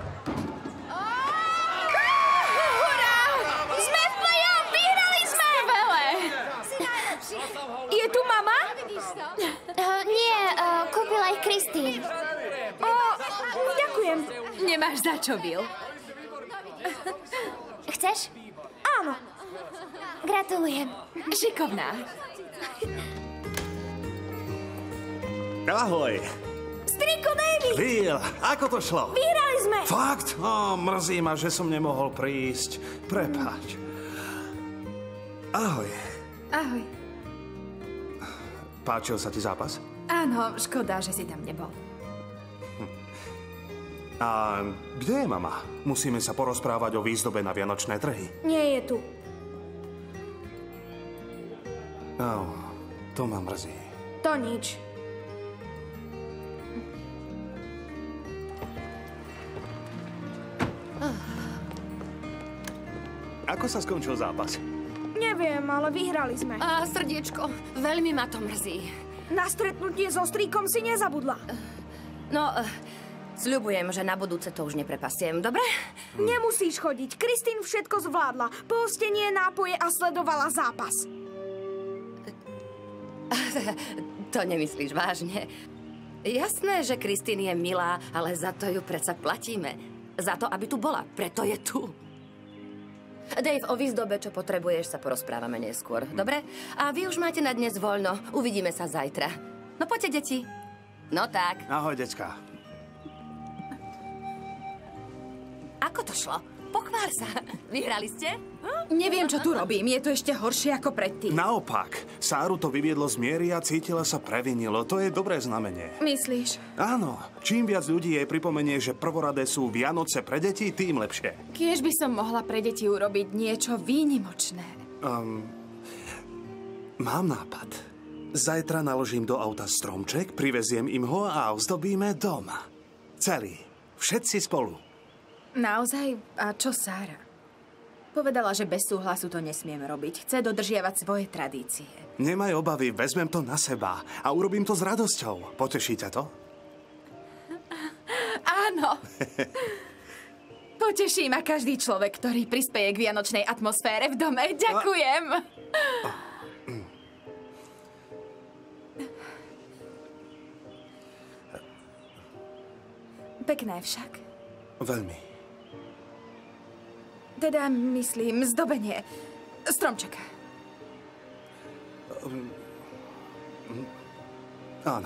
Hurá! Sme v play-off! Vyhrali sme! Skvelé! Si najlepší! Je tu mama? Vidíš to? Nie, kúpila ich Kristín. Ďakujem. Nemáš za čo, Will. Chceš? Áno. Gratulujem. Šikovná. Ahoj. Striko Davy! Will, ako to šlo? Vyhrali sme! Fakt? Mrzí ma, že som nemohol prísť. Prepáč. Ahoj. Ahoj. Páčil sa ti zápas? Áno, škoda, že si tam nebol. A kde je mama? Musíme sa porozprávať o výzdobe na vianočné trhy. Nie je tu. To ma mrzí. To nič. Ako sa skončil zápas? Neviem, ale vyhrali sme. Srdiečko, veľmi ma to mrzí. Na stretnutie so strýkom si nezabudla. Sľubujem, že na budúce to už neprepasiem, dobre? Nemusíš chodiť. Kristín všetko zvládla. Pohostenie, nápoje a sledovala zápas. To nemyslíš vážne. Jasné, že Kristín je milá, ale za to ju predsa platíme. Za to, aby tu bola. Preto je tu. Dave, o výzdobe, čo potrebuješ, sa porozprávame neskôr, dobre? A vy už máte na dnes voľno. Uvidíme sa zajtra. No poďte, deti. No tak. Ahoj, decka. Ako to šlo? Pochvál sa. Vyhrali ste? Neviem, čo tu robím. Je to ešte horšie ako predtým. Naopak. Sáru to vyviedlo z miery a cítila sa previnilo. To je dobré znamenie. Myslíš? Áno. Čím viac ľudí jej pripomenie, že prvoradé sú Vianoce pre deti, tým lepšie. Kiež by som mohla pre deti urobiť niečo výnimočné. Mám nápad. Zajtra naložím do auta stromček, priveziem im ho a ozdobíme doma. Celý. Všetci spolu. Naozaj? A čo Sára? Povedala, že bez súhlasu to nesmieme robiť. Chce dodržiavať svoje tradície. Nemaj obavy, vezmem to na seba a urobím to s radosťou. Poteší ťa to? Áno. Poteší ma každý človek, ktorý prispeje k vianočnej atmosfére v dome. Ďakujem. Pekné však. Veľmi. Teda myslím zdobenie stromčeka. Áno.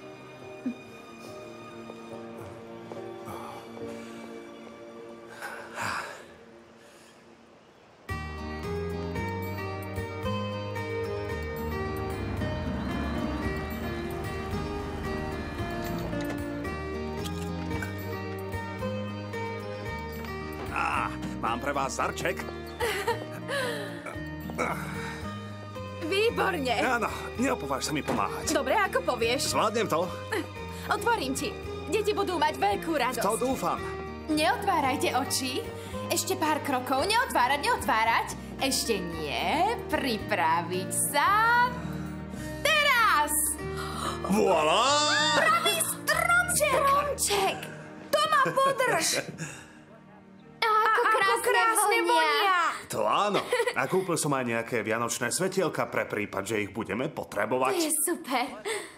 Mám pre vás darček. Výborne. Áno, neopováž sa mi pomáhať. Dobre, ako povieš. Zvládnem to. Otvorím ti. Deti budú mať veľkú radosť. To dúfam. Neotvárajte oči. Ešte pár krokov. Neotvárať. Ešte nie. Pripraviť sa. Teraz! Voilà! Pravý stromček! To ma podrž! Ako krásne vonia. To áno. A kúpil som aj nejaké vianočné svetielka pre prípad, že ich budeme potrebovať. To je super.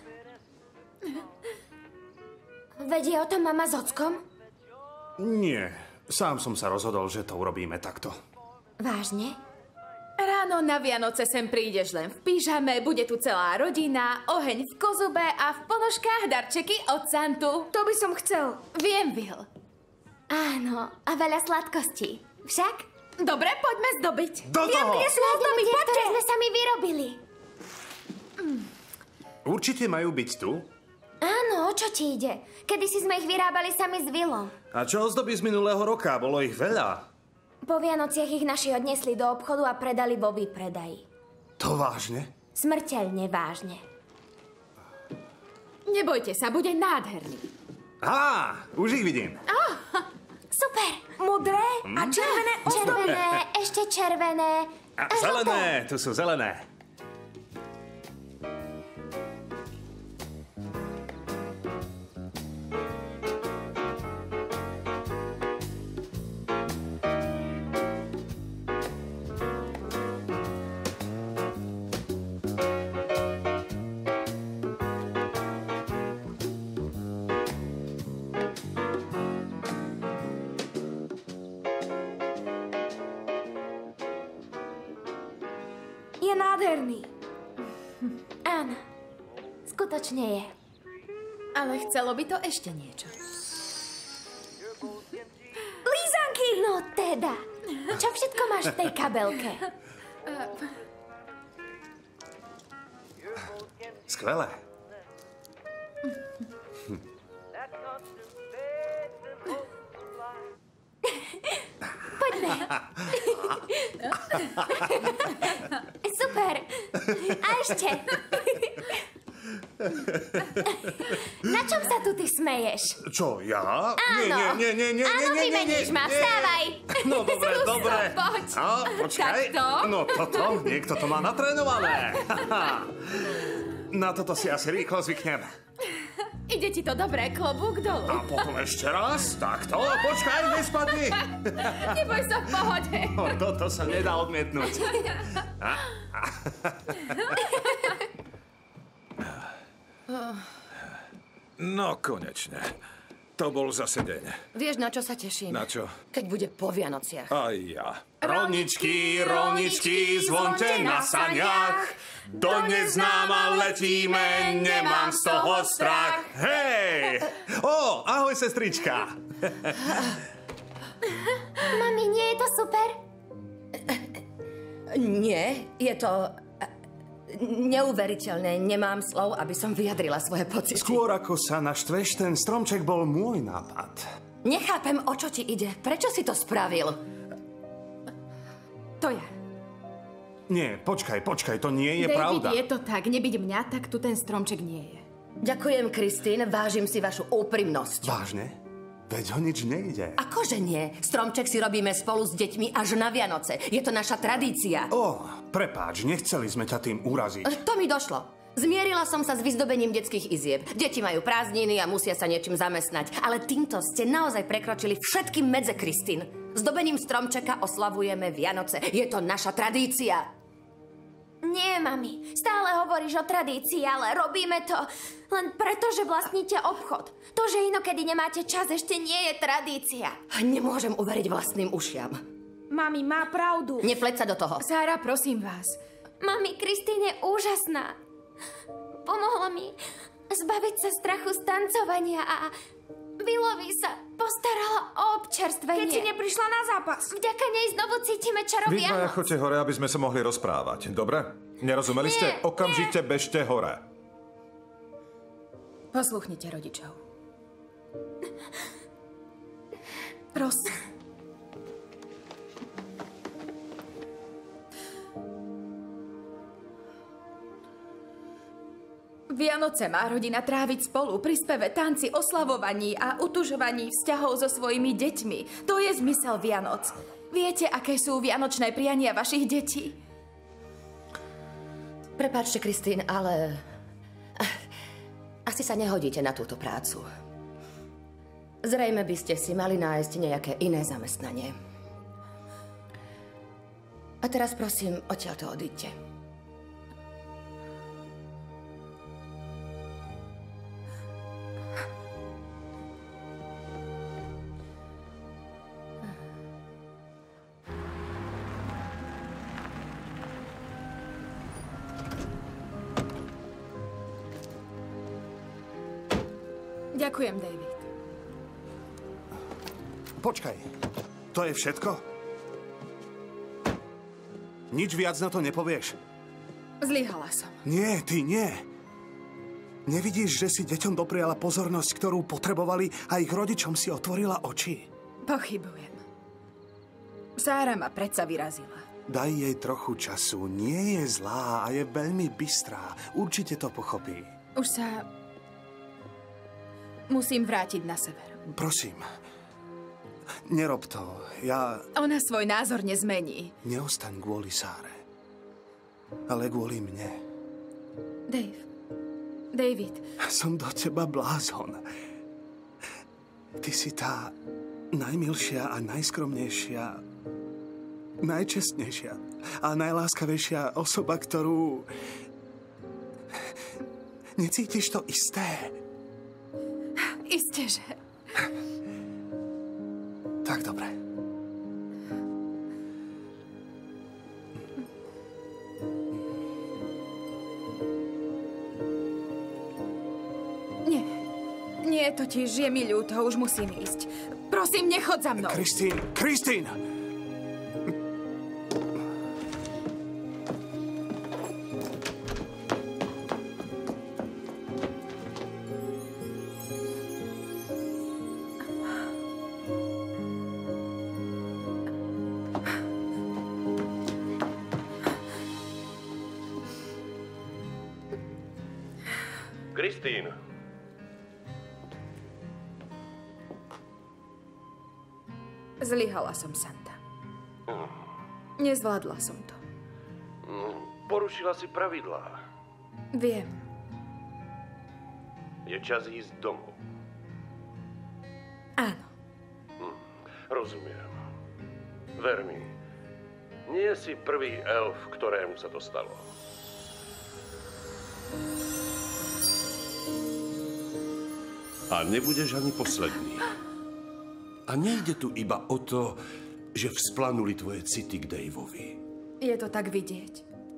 Vedie o tom mama s ockom? Nie. Sám som sa rozhodol, že to urobíme takto. Vážne? Ráno na Vianoce sem prídeš len v pyžame, bude tu celá rodina, oheň v kozube a v ponožkách darčeky od Santu. To by som chcel. Viem, Will. Áno, a veľa sladkostí. Však? Dobre, poďme zdobiť. Do toho! Kde sú ozdoby? Tie, Poďte! ktoré sme sami vyrobili. Určite majú byť tu. Áno, o čo ti ide? Kedysi sme ich vyrábali sami s Willom. A čo ozdoby z minulého roka? Bolo ich veľa. Po Vianociach ich naši odnesli do obchodu a predali vo výpredaji. To vážne? Smrteľne vážne. Nebojte sa, bude nádherný. Už ich vidím. Super. Modré a červené ozdoby. Červené, ešte červené. A zelené, tu sú zelené. Je nádherný. Áno, skutočne je. Ale chcelo by to ešte niečo. teda, čo všetko máš v tej kabelke? Skvelé. Poďme. Super. A ešte. Na čom sa tu ty smeješ? Čo, ja? Áno. Nie. Áno, vymeníš ma, vstávaj. No, dobre, dobre. Poď. No, počkaj. Takto? No, toto, niekto to má natrénované. Na toto si asi rýchlo zvyknem. Ide ti to dobre, klobúk dolu. A potom ešte raz, takto. Počkaj, nespadni. Neboj sa, v pohode. No, toto sa nedá odmietnúť. No, konečne. To bol zase deň. Vieš, na čo sa teším? Na čo? Keď bude po Vianociach. Aj ja. Rolničky, zvonte na saniach. Do neznáma letíme, nemám z toho strach. Hej! Ó, ahoj, sestrička. Mami, nie je to super? Nie, je to neuveriteľné. Nemám slov, aby som vyjadrila svoje pocity. Skôr ako sa naštveš, ten stromček bol môj nápad. Nechápem, o čo ti ide. Prečo si to spravil? To ja. Nie, počkaj, to nie je David, pravda. je to tak. Nebyť mňa, tak tu ten stromček nie je. Ďakujem, Kristín. Vážim si vašu úprimnosť. Vážne? Veď o nič nejde. Akože nie? Stromček si robíme spolu s deťmi až na Vianoce. Je to naša tradícia. Prepáč, nechceli sme ťa tým uraziť. To mi došlo. Zmierila som sa s vyzdobením detských izieb. Deti majú prázdniny a musia sa niečím zamestnať. Ale týmto ste naozaj prekročili všetky medze, Kristín. Zdobením stromčeka oslavujeme Vianoce. Je to naša tradícia. Nie, mami. Stále hovoríš o tradícii, ale robíme to len preto, že vlastníte obchod. To, že inokedy nemáte čas, ešte nie je tradícia. Nemôžem uveriť vlastným ušiam. Mami má pravdu. Nepleť sa do toho. Sára, prosím vás. Mami, Kristín je úžasná. Pomohla mi zbaviť sa strachu z tancovania a Willovi sa postarala o občerstvenie. Keď si neprišla na zápas. Vďaka nej znovu cítime čaro Vy dvaja Vianoc. choďte hore, aby sme sa mohli rozprávať. Dobre? Nerozumeli ste? Okamžite bežte hore. Posluchnite rodičov. Prosím. Vianoce má rodina tráviť spolu pri speve, tanci, oslavovaní a utužovaní vzťahov so svojimi deťmi. To je zmysel Vianoc. Viete, aké sú vianočné priania vašich detí? Prepáčte, Kristín, ale asi sa nehodíte na túto prácu. Zrejme by ste si mali nájsť nejaké iné zamestnanie. A teraz prosím, odtiaľto odíďte. Ďakujem, David. Počkaj, to je všetko? Nič viac na to nepovieš? Zlyhala som. Nie, ty nie. Nevidíš, že si deťom dopriala pozornosť, ktorú potrebovali a ich rodičom si otvorila oči? Pochybujem. Sára ma predsa vyrazila. Daj jej trochu času. Nie je zlá a je veľmi bystrá. Určite to pochopí. Už sa musím vrátiť na sever. Prosím, nerob to. Ona svoj názor nezmení. Neostaň kvôli Sáre, ale kvôli mne. David. Som do teba blázon. Ty si tá najmilšia a najskromnejšia, najčestnejšia a najláskavejšia osoba, ktorú... Necítiš to isté? Isté, že... Tak dobre. Nie, totiž je mi ľúto, už musím ísť. Prosím, nechod za mnou. Kristín! Kristín. Zlyhala som, Santa. Nezvládla som to. Porušila si pravidlá. Viem. Je čas ísť domov. Áno. Rozumiem. Ver mi, nie si prvý elf, ktorému sa to stalo. A nebudeš ani posledný. A nejde tu iba o to, že vzplanuli tvoje city k Daveovi. Je to tak vidieť.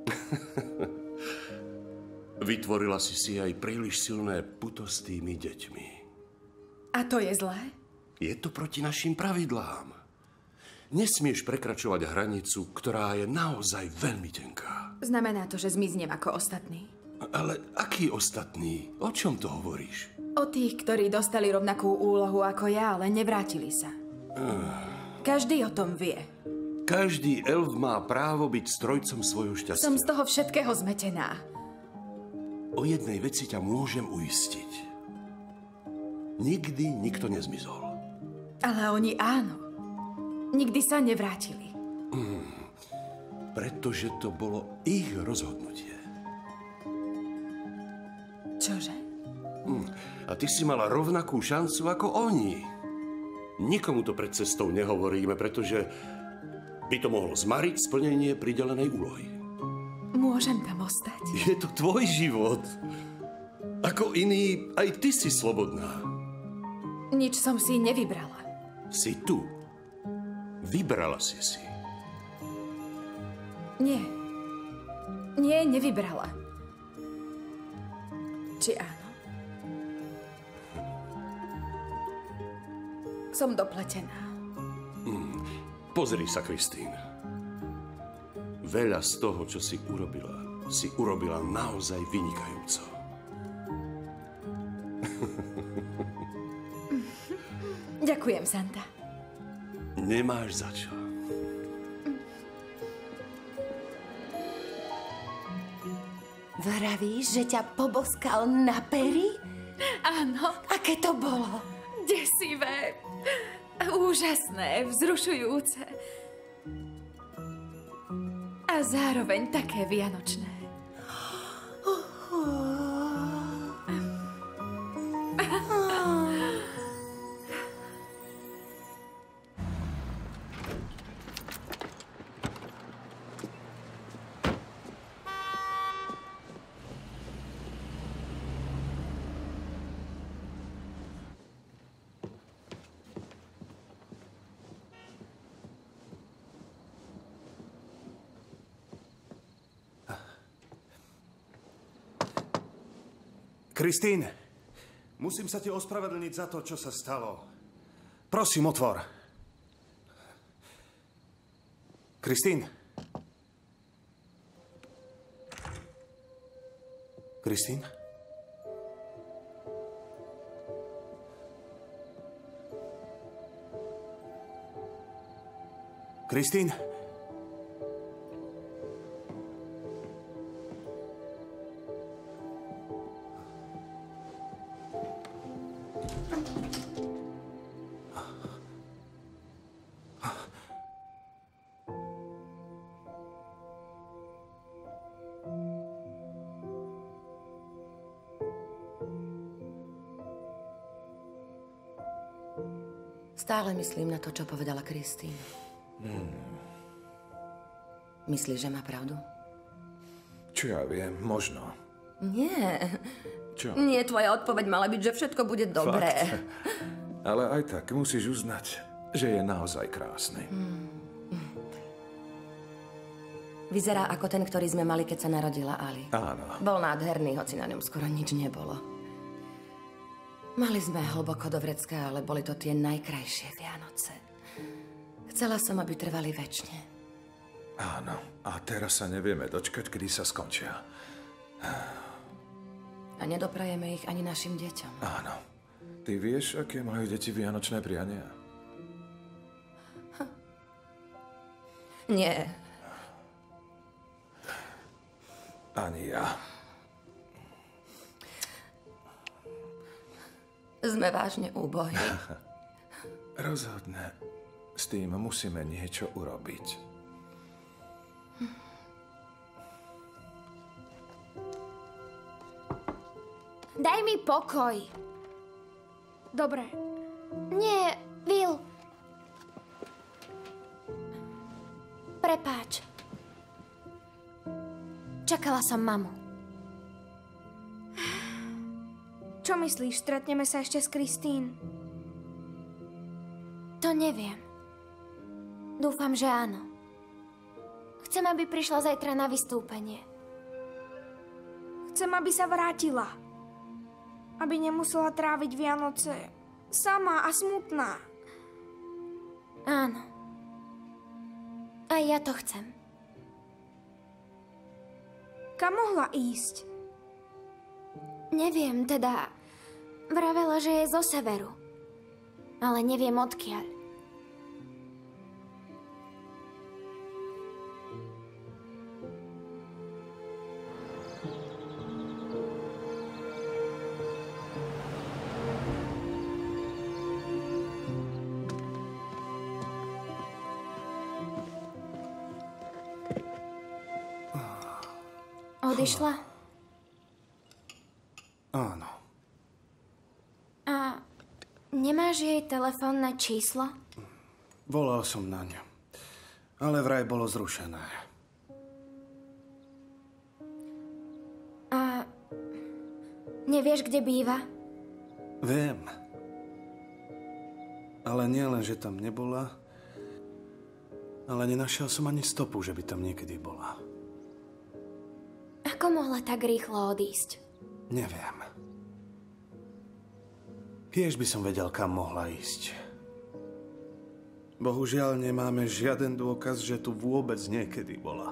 Vytvorila si aj príliš silné puto s tými deťmi. A to je zlé? Je to proti našim pravidlám. Nesmieš prekračovať hranicu, ktorá je naozaj veľmi tenká. Znamená to, že zmiznem ako ostatní. Ale aký ostatní? O čom to hovoríš? O tých, ktorí dostali rovnakú úlohu ako ja, ale nevrátili sa. Každý o tom vie. Každý elf má právo byť strojcom svojho šťastia. Som z toho všetkého zmetená. O jednej veci ťa môžem uistiť. Nikdy nikto nezmizol. Ale oni áno. Nikdy sa nevrátili. Pretože to bolo ich rozhodnutie. Čože? A ty si mala rovnakú šancu ako oni. Nikomu to pred cestou nehovoríme, pretože by to mohlo zmariť splnenie pridelenej úlohy. Môžem tam ostať? Je to tvoj život. Ako iný, aj ty si slobodná. Nič som si nevybrala. Si tu. Vybrala si si. Nie. Nie, nevybrala. Či áno? Som dopletená. Pozri sa, Kristín. Veľa z toho, čo si urobila naozaj vynikajúco. Ďakujem, Santa. Nemáš za čo. Vravíš, že ťa poboskal na pery? Áno. Aké to bolo? Desivé. Úžasné, vzrušujúce. A zároveň také vianočné. Kristín, musím sa ti ospravedlniť za to, čo sa stalo. Prosím, otvor. Kristín? Kristín? Kristín? Stále myslím na to, čo povedala Kristín. Myslíš, že má pravdu? Čo ja viem, možno. Nie. Čo? Nie, tvoja odpoveď mala byť, že všetko bude dobré. Fakt. Ale aj tak musíš uznať, že je naozaj krásny. Vyzerá ako ten, ktorý sme mali, keď sa narodila Ali. Áno. Bol nádherný, hoci na ňom skoro nič nebolo. Mali sme hlboko do vrecka, ale boli to tie najkrajšie Vianoce. Chcela som, aby trvali večne. Áno, a teraz sa nevieme dočkať, kedy sa skončia. A nedoprajeme ich ani našim deťom. Áno. Ty vieš, aké majú deti vianočné priania? Nie. Ani ja. Sme vážne úbohí. Rozhodne. S tým musíme niečo urobiť. Daj mi pokoj. Dobre. Nie, Will. Prepáč. Čakala som mamu. Čo myslíš, stretneme sa ešte s Christine? To neviem. Dúfam, že áno. Chcem, aby prišla zajtra na vystúpenie. Chcem, aby sa vrátila. Aby nemusela tráviť Vianoce sama a smutná. Áno. Aj ja to chcem. Kam mohla ísť? Neviem, teda... Vravela, že je zo severu. Ale neviem odkiaľ. Odišla? Áno. A nemáš jej telefónne číslo? Volal som na ňu. Ale vraj bolo zrušené. A nevieš, kde býva? Viem. Ale nie len, že tam nebola, ale nenašiel som ani stopu, že by tam niekedy bola. Ako mohla tak rýchlo odísť? Neviem. Tiež by som vedel, kam mohla ísť. Bohužiaľ nemáme žiaden dôkaz, že tu vôbec niekedy bola.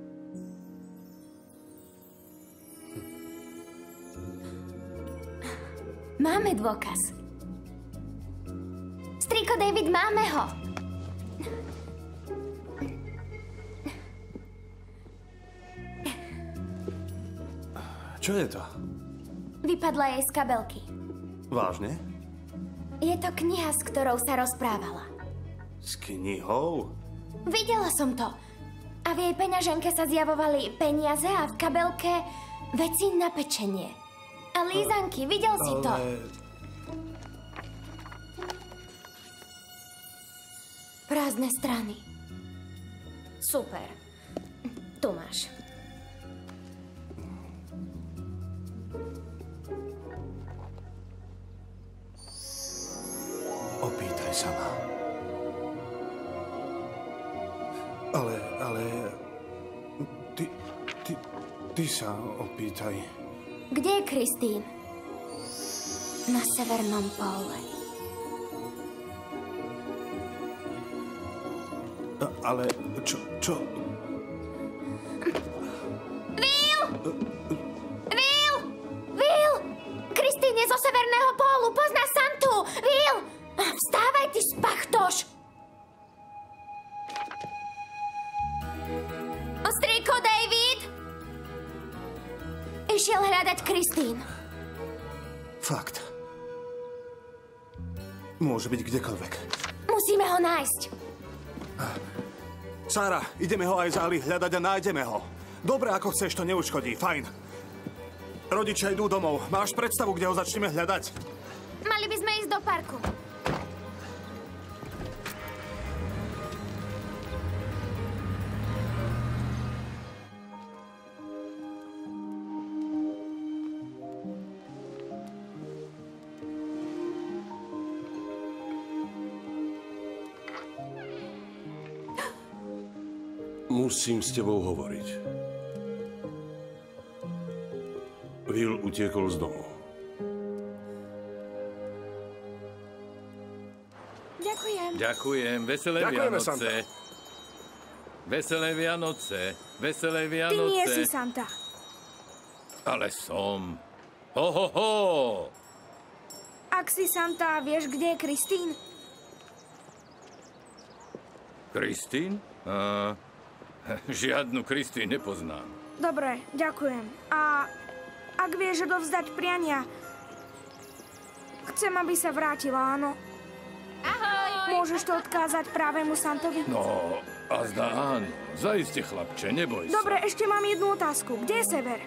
Máme dôkaz. Strýko David, máme ho. Čo je to? Vypadla jej z kabelky. Vážne? Je to kniha, s ktorou sa rozprávala. S knihou? Videla som to. A v jej peňaženke sa zjavovali peniaze a v kabelke veci na pečenie. A lízanky, videl si to? Prázdne strany. Super. Tu máš. Opýtaj sa ma. Ale... Ty sa opýtaj. Kde je Christine? Na severnom póle. Ale čo? Will! Will! Will! Christine je zo severného pólu, pozná Santu! Will! Vstávaj, ty spachtoš! Ostrýko, David! Išiel hľadať Christine. Fakt. Môže byť kdekoľvek. Musíme ho nájsť. Sára, ideme ho aj záli hľadať a nájdeme ho. Dobre, ako chceš, to neuškodí, fajn. Rodičia idú domov. Máš predstavu, kde ho začneme hľadať? Mali by sme ísť do parku. Musím s tebou hovoriť. Will utiekol z domu. Ďakujem. Ďakujem. Veselé Ďakujeme, Vianoce. Santa. Veselé Vianoce. Veselé Vianoce. Ty nie si Santa. Ale som. Ho, ho, ho. Ak si Santa, vieš, kde je Kristín? Kristín? Žiadnu Kristín nepoznám. Dobre, ďakujem. A ak vieš odovzdať priania, chcem, aby sa vrátila, áno? Ahoj! Môžeš to odkázať právemu Santovi? No, a zdá áno. Zaiste, chlapče, neboj sa. Dobre, ešte mám jednu otázku. Kde je Sever?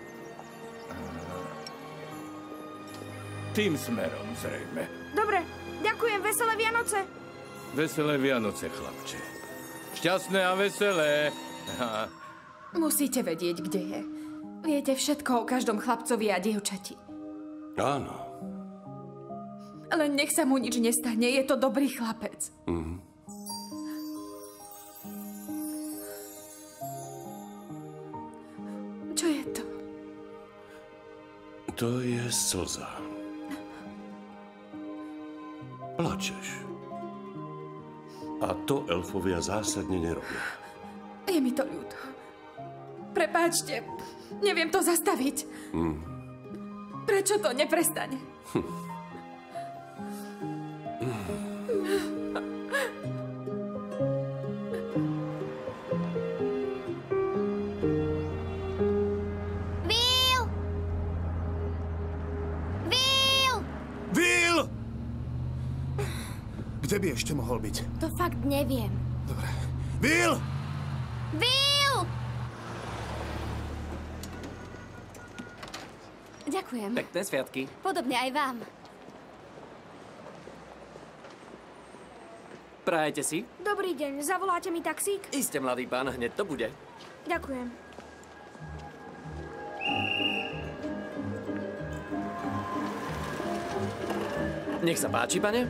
Tým smerom, zrejme. Dobre, ďakujem. Veselé Vianoce. Veselé Vianoce, chlapče. Šťastné a veselé. Musíte vedieť, kde je. Viete všetko o každom chlapcovi a dievčati. Áno. Len nech sa mu nič nestane, je to dobrý chlapec. Čo je to? To je slza. Plačeš. A to elfovia zásadne nerobia. Je mi to ľúto. Prepáčte, neviem to zastaviť. Prečo to neprestane? Kde by ešte mohol byť? To fakt neviem. Dobre. Will! Will! Ďakujem. Pekné sviatky. Podobne aj vám. Prajete si? Dobrý deň, zavoláte mi taxík? Iste, mladý pán, hneď to bude. Ďakujem. Nech sa páči, pane.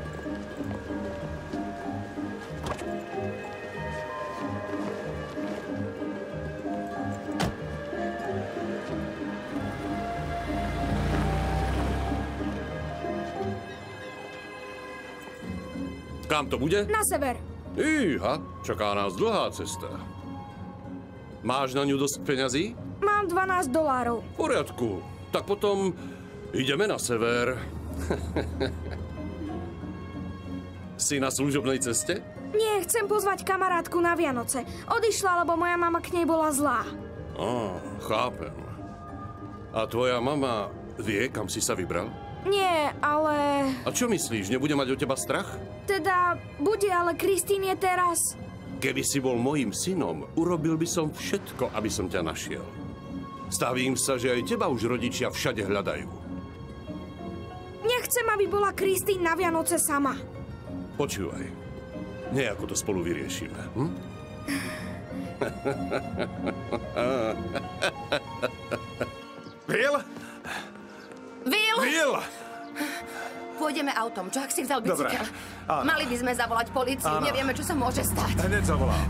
Kam to bude? Na sever. Íha, čaká nás dlhá cesta. Máš na ňu dosť peňazí? Mám $12. V poriadku. Tak potom ideme na sever. Si na služobnej ceste? Nie, chcem pozvať kamarátku na Vianoce. Odišla, lebo moja mama k nej bola zlá. Chápem. A tvoja mama vie, kam si sa vybral? Nie, ale... A čo myslíš, nebude mať o teba strach? Teda, bude, ale Kristín je teraz... Keby si bol mojím synom, urobil by som všetko, aby som ťa našiel. Stavím sa, že aj teba už rodičia všade hľadajú. Nechcem, aby bola Kristín na Vianoce sama. Počúvaj, nejako to spolu vyriešime, hm? Will? Will? Will! Pôjdeme autom. Čo ak si vzal Dobre, bicykel? áno. Mali by sme zavolať políciu. Áno. Nevieme, čo sa môže stať. Hneď zavolám.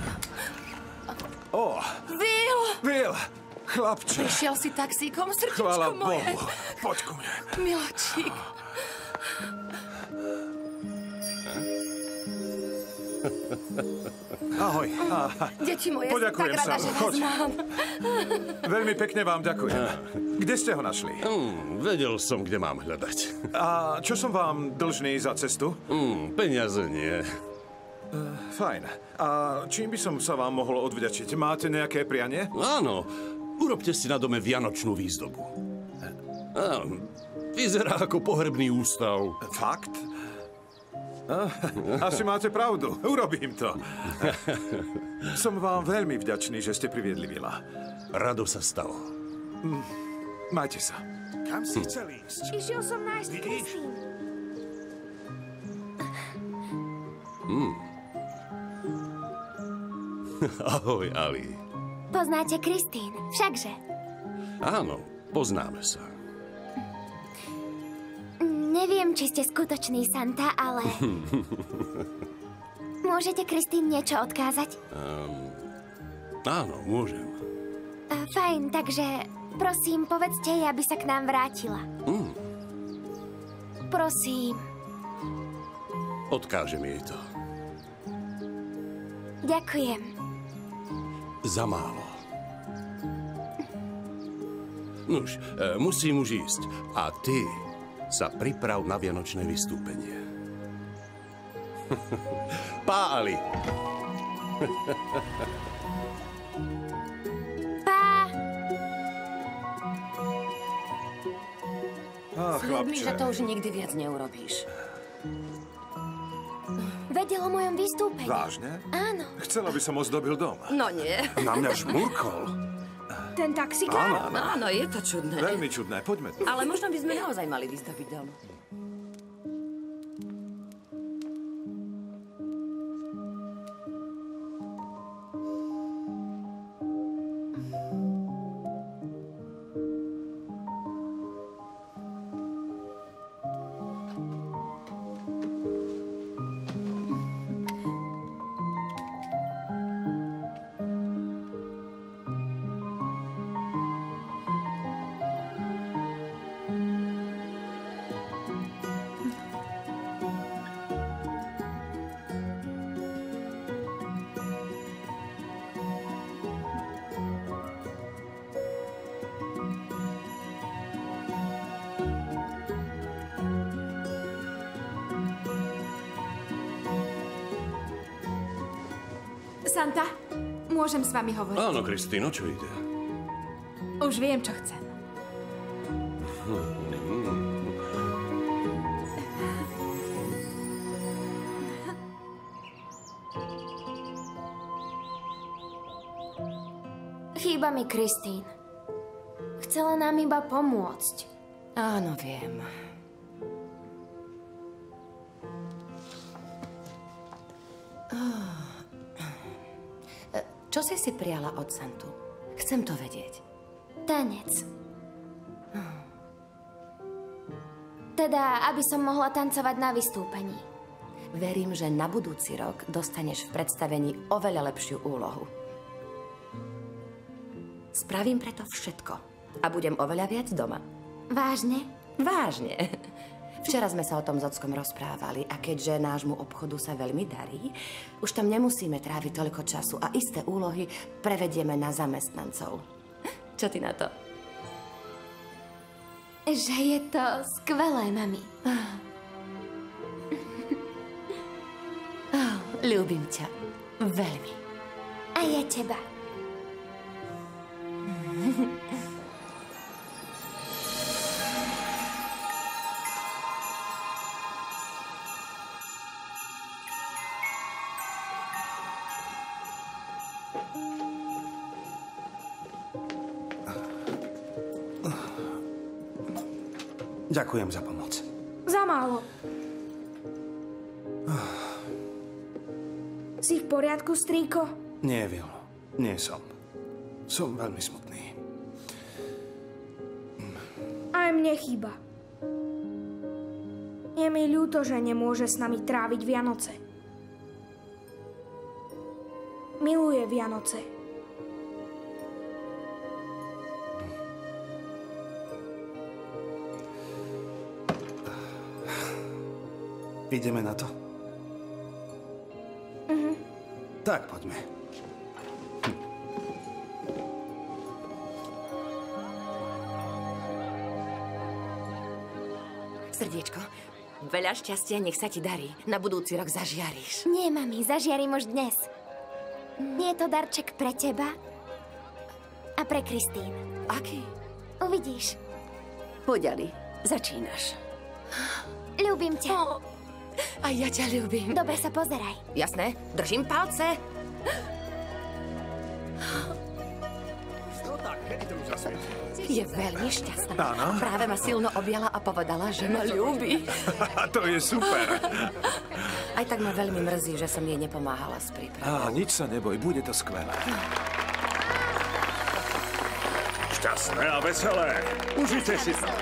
Will! Will! Chlapče. Prišiel si taxíkom, srdíčko Chvála moje. Bohu. Poď ku mne. Miláčik. Ahoj. Deti moje, Poďakujem som tak rada, sa. že vás Choď. mám. Veľmi pekne vám ďakujem. Kde ste ho našli? Vedel som, kde mám hľadať. A čo som vám dlžný za cestu? Peniaze nie. Fajn. A čím by som sa vám mohol odvďačiť? Máte nejaké prianie? Áno. Urobte si na dome vianočnú výzdobu. Vyzerá ako pohrebný ústav. Fakt? Asi máte pravdu. Urobím to. Som vám veľmi vďačný, že ste priviedli Willa. Rado sa stalo. Majte sa. Kam si chcel ísť? Išiel som nájsť Kristín. Ahoj, Ali. Poznáte Kristín, všakže? Áno, poznáme sa. Neviem, či ste skutočný Santa, ale... Môžete Kristín niečo odkázať? Áno, môžem. Fajn, takže prosím, povedzte jej, aby sa k nám vrátila. Prosím. Odkážem jej to. Ďakujem. Za málo. Nuž, musím už ísť. A ty sa priprav na vianočné vystúpenie. Pá, Ali. Pá. Sľub mi, že to už nikdy viac neurobíš. Vedel o mojom vystúpení. Vážne? Áno. Chcela by som ozdobil dom. No nie. Na mňa žmurkol. Ten taxikár? Áno, je to čudné. Veľmi čudné, poďme tu. Ale možno by sme naozaj mali vyzdobiť dom. Santa, môžem s vami hovoriť? Áno, Kristíno, čo ide? Už viem, čo chcem. Chýba mi Kristín. Chcela nám iba pomôcť. Áno, viem. Čo si prijala od Santu? Chcem to vedieť. Tanec. Teda, aby som mohla tancovať na vystúpení. Verím, že na budúci rok dostaneš v predstavení oveľa lepšiu úlohu. Spravím preto všetko a budem oveľa viac doma. Vážne? Vážne. Včera sme sa o tom s ockom rozprávali a keďže nášmu obchodu sa veľmi darí, už tam nemusíme tráviť toľko času a isté úlohy prevedieme na zamestnancov. Čo ty na to? Že je to skvelé, mami. Ľúbim ťa. Veľmi. A ja teba. Ďakujem za pomoc. Za málo. Si v poriadku, strýko? Nie, Vil. Nie som. Som veľmi smutný. Aj mne chýba. Je mi ľúto, že nemôže s nami tráviť Vianoce. Miluje Vianoce. Ideme na to? Tak, poďme. Srdiečko, veľa šťastia, nech sa ti darí. Na budúci rok zažiaríš. Nie, mami, zažiarím už dnes. Nie je to darček pre teba a pre Kristín. Aký? Uvidíš. Poď, Ali, začínaš. Ľúbim ťa. A ja ťa ľúbim. Dobre sa pozeraj. Jasné, držím palce. Je veľmi šťastná. Áno. Práve ma silno objala a povedala, že ma ľúbi. To je super. Aj tak ma veľmi mrzí, že som jej nepomáhala s prípravou. Nič sa neboj, bude to skvelé. Šťastné a veselé. Užite si to.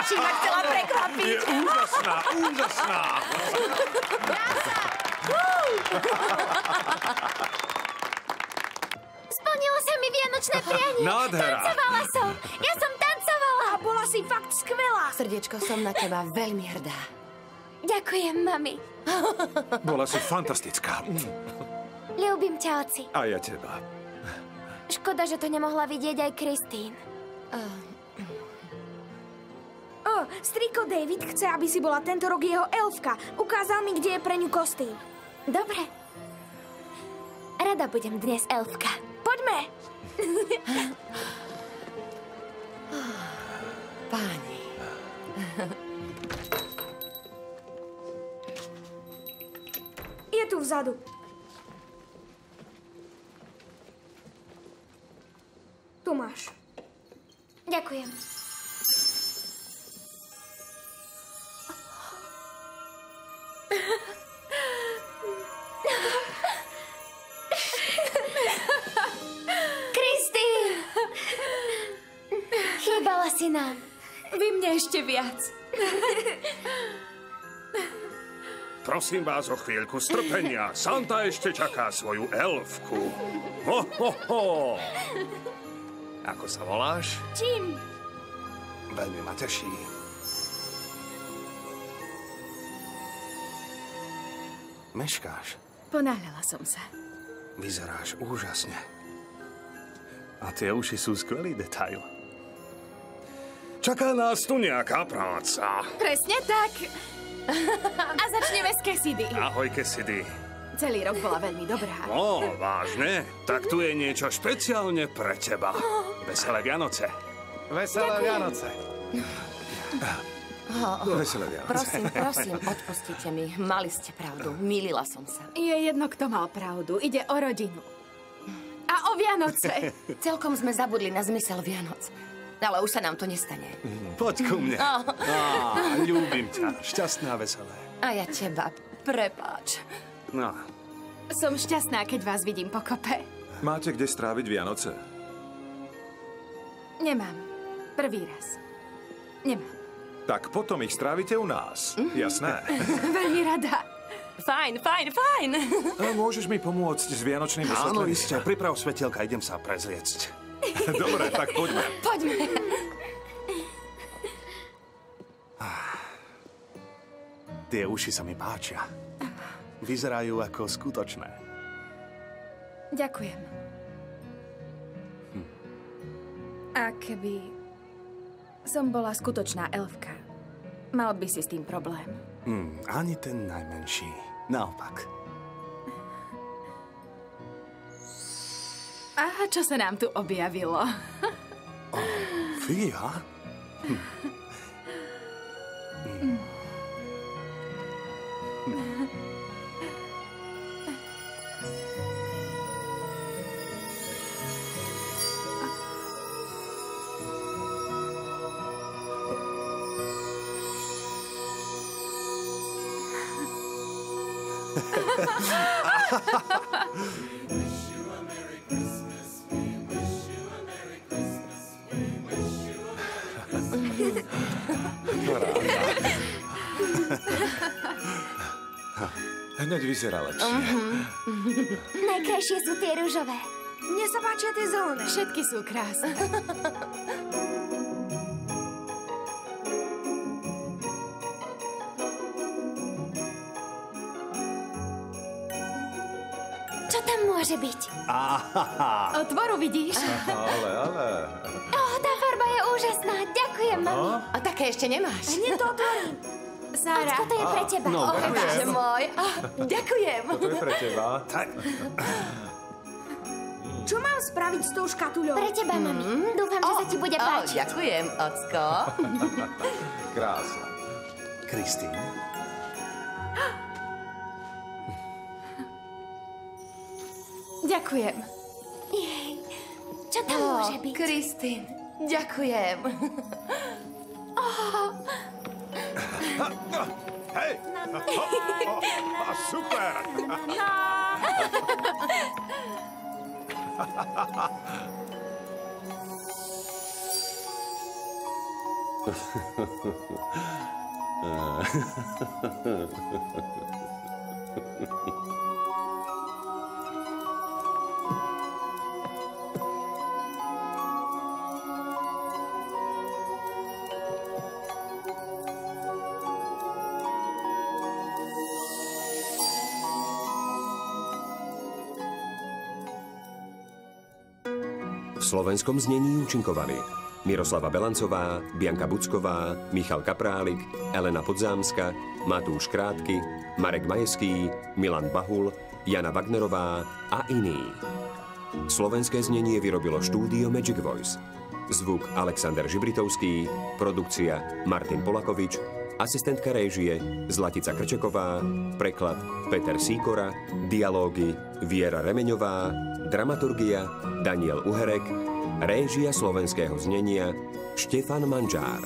Čím ma chcela prekvapiť. Je úžasná, úžasná. Splnilo sa mi vianočné prianie. Nádhera. Tancovala som. Ja som tancovala. A bola si fakt skvelá. Srdiečko, som na teba veľmi hrdá. Ďakujem, mami. Bola si fantastická. Ľúbim ťa, oci. A ja teba. Škoda, že to nemohla vidieť aj Kristín. Striko David chce, aby si bola tento rok jeho elfka. Ukázal mi, kde je pre ňu kostým. Dobre. Rada budem dnes elfka. Poďme. Páni. Je tu vzadu. Tu máš. Ďakujem. Kristín! Chýbala si nám. Vy mne ešte viac. Prosím vás o chvíľku strpenia. Santa ešte čaká svoju elfku. Ho, ho, ho. Ako sa voláš? Čím? Veľmi ma teší. Meškáš. Ponáhľala som sa. Vyzeráš úžasne. A tie uši sú skvelý detail. Čaká nás tu nejaká práca. Presne tak. A začneme s Cassidy. Ahoj, Cassidy. Celý rok bola veľmi dobrá. Ó, vážne? Tak tu je niečo špeciálne pre teba. Veselé Vianoce. Veselé Vianoce. Veselé Vianoce. Prosím, odpustite mi. Mali ste pravdu. Mýlila som sa. Je jedno, kto mal pravdu. Ide o rodinu. A o Vianoce. Celkom sme zabudli na zmysel Vianoc. Ale už sa nám to nestane. Poď ku mne. Ľúbim ťa. Šťastné a veselé. A ja teba. Prepáč. No. Som šťastná, keď vás vidím po kope. Máte kde stráviť Vianoce? Nemám. Prvý raz. Nemám. Tak potom ich strávite u nás. Jasné. Veľmi rada. Fajn. Môžeš mi pomôcť s vianočným vysvetlením? Áno, iste. Priprav svetielka, idem sa prezliecť. Dobre, tak poďme. Poďme. Tie uši sa mi páčia. Vyzerajú ako skutočné. Ďakujem. A keby som bola skutočná elfka, mal by si s tým problém. Ani ten najmenší. Naopak. A čo sa nám tu objavilo? Fíha? Hneď vyzerá lepšie. Najkrajšie sú tie ružové. Mne sa páčia tie zelené. Všetky sú krásne. Čo tam môže byť? Tvoru vidíš? Ale. Tá farba je úžasná. Ďakujem, mami. A také ešte nemáš. Hneď to otvorím. Sára. Ocko, to je pre teba. Bože môj. Ďakujem. To je pre teba. Čo mám spraviť s tou škatuľou? Pre teba, mami. Dúfam, že sa ti bude páčiť. Ďakujem, ocko. Krásne. Kristín. Ďakujem. Jej, čo tam môže byť? Kristín, ďakujem. Hej! Super! V slovenskom znení účinkovali Miroslava Belancová, Bianka Bucková, Michal Kaprálik, Elena Podzámska, Matúš Krátky, Marek Majeský, Milan Bahul, Jana Wagnerová a iní. Slovenské znenie vyrobilo štúdio Magic Voice. Zvuk Alexander Žibritovský, produkcia Martin Polakovič, asistentka réžie Zlatica Krčeková, preklad Peter Sýkora, dialógy Viera Remeňová, dramaturgia Daniel Uherek, réžia slovenského znenia Štefan Manžár.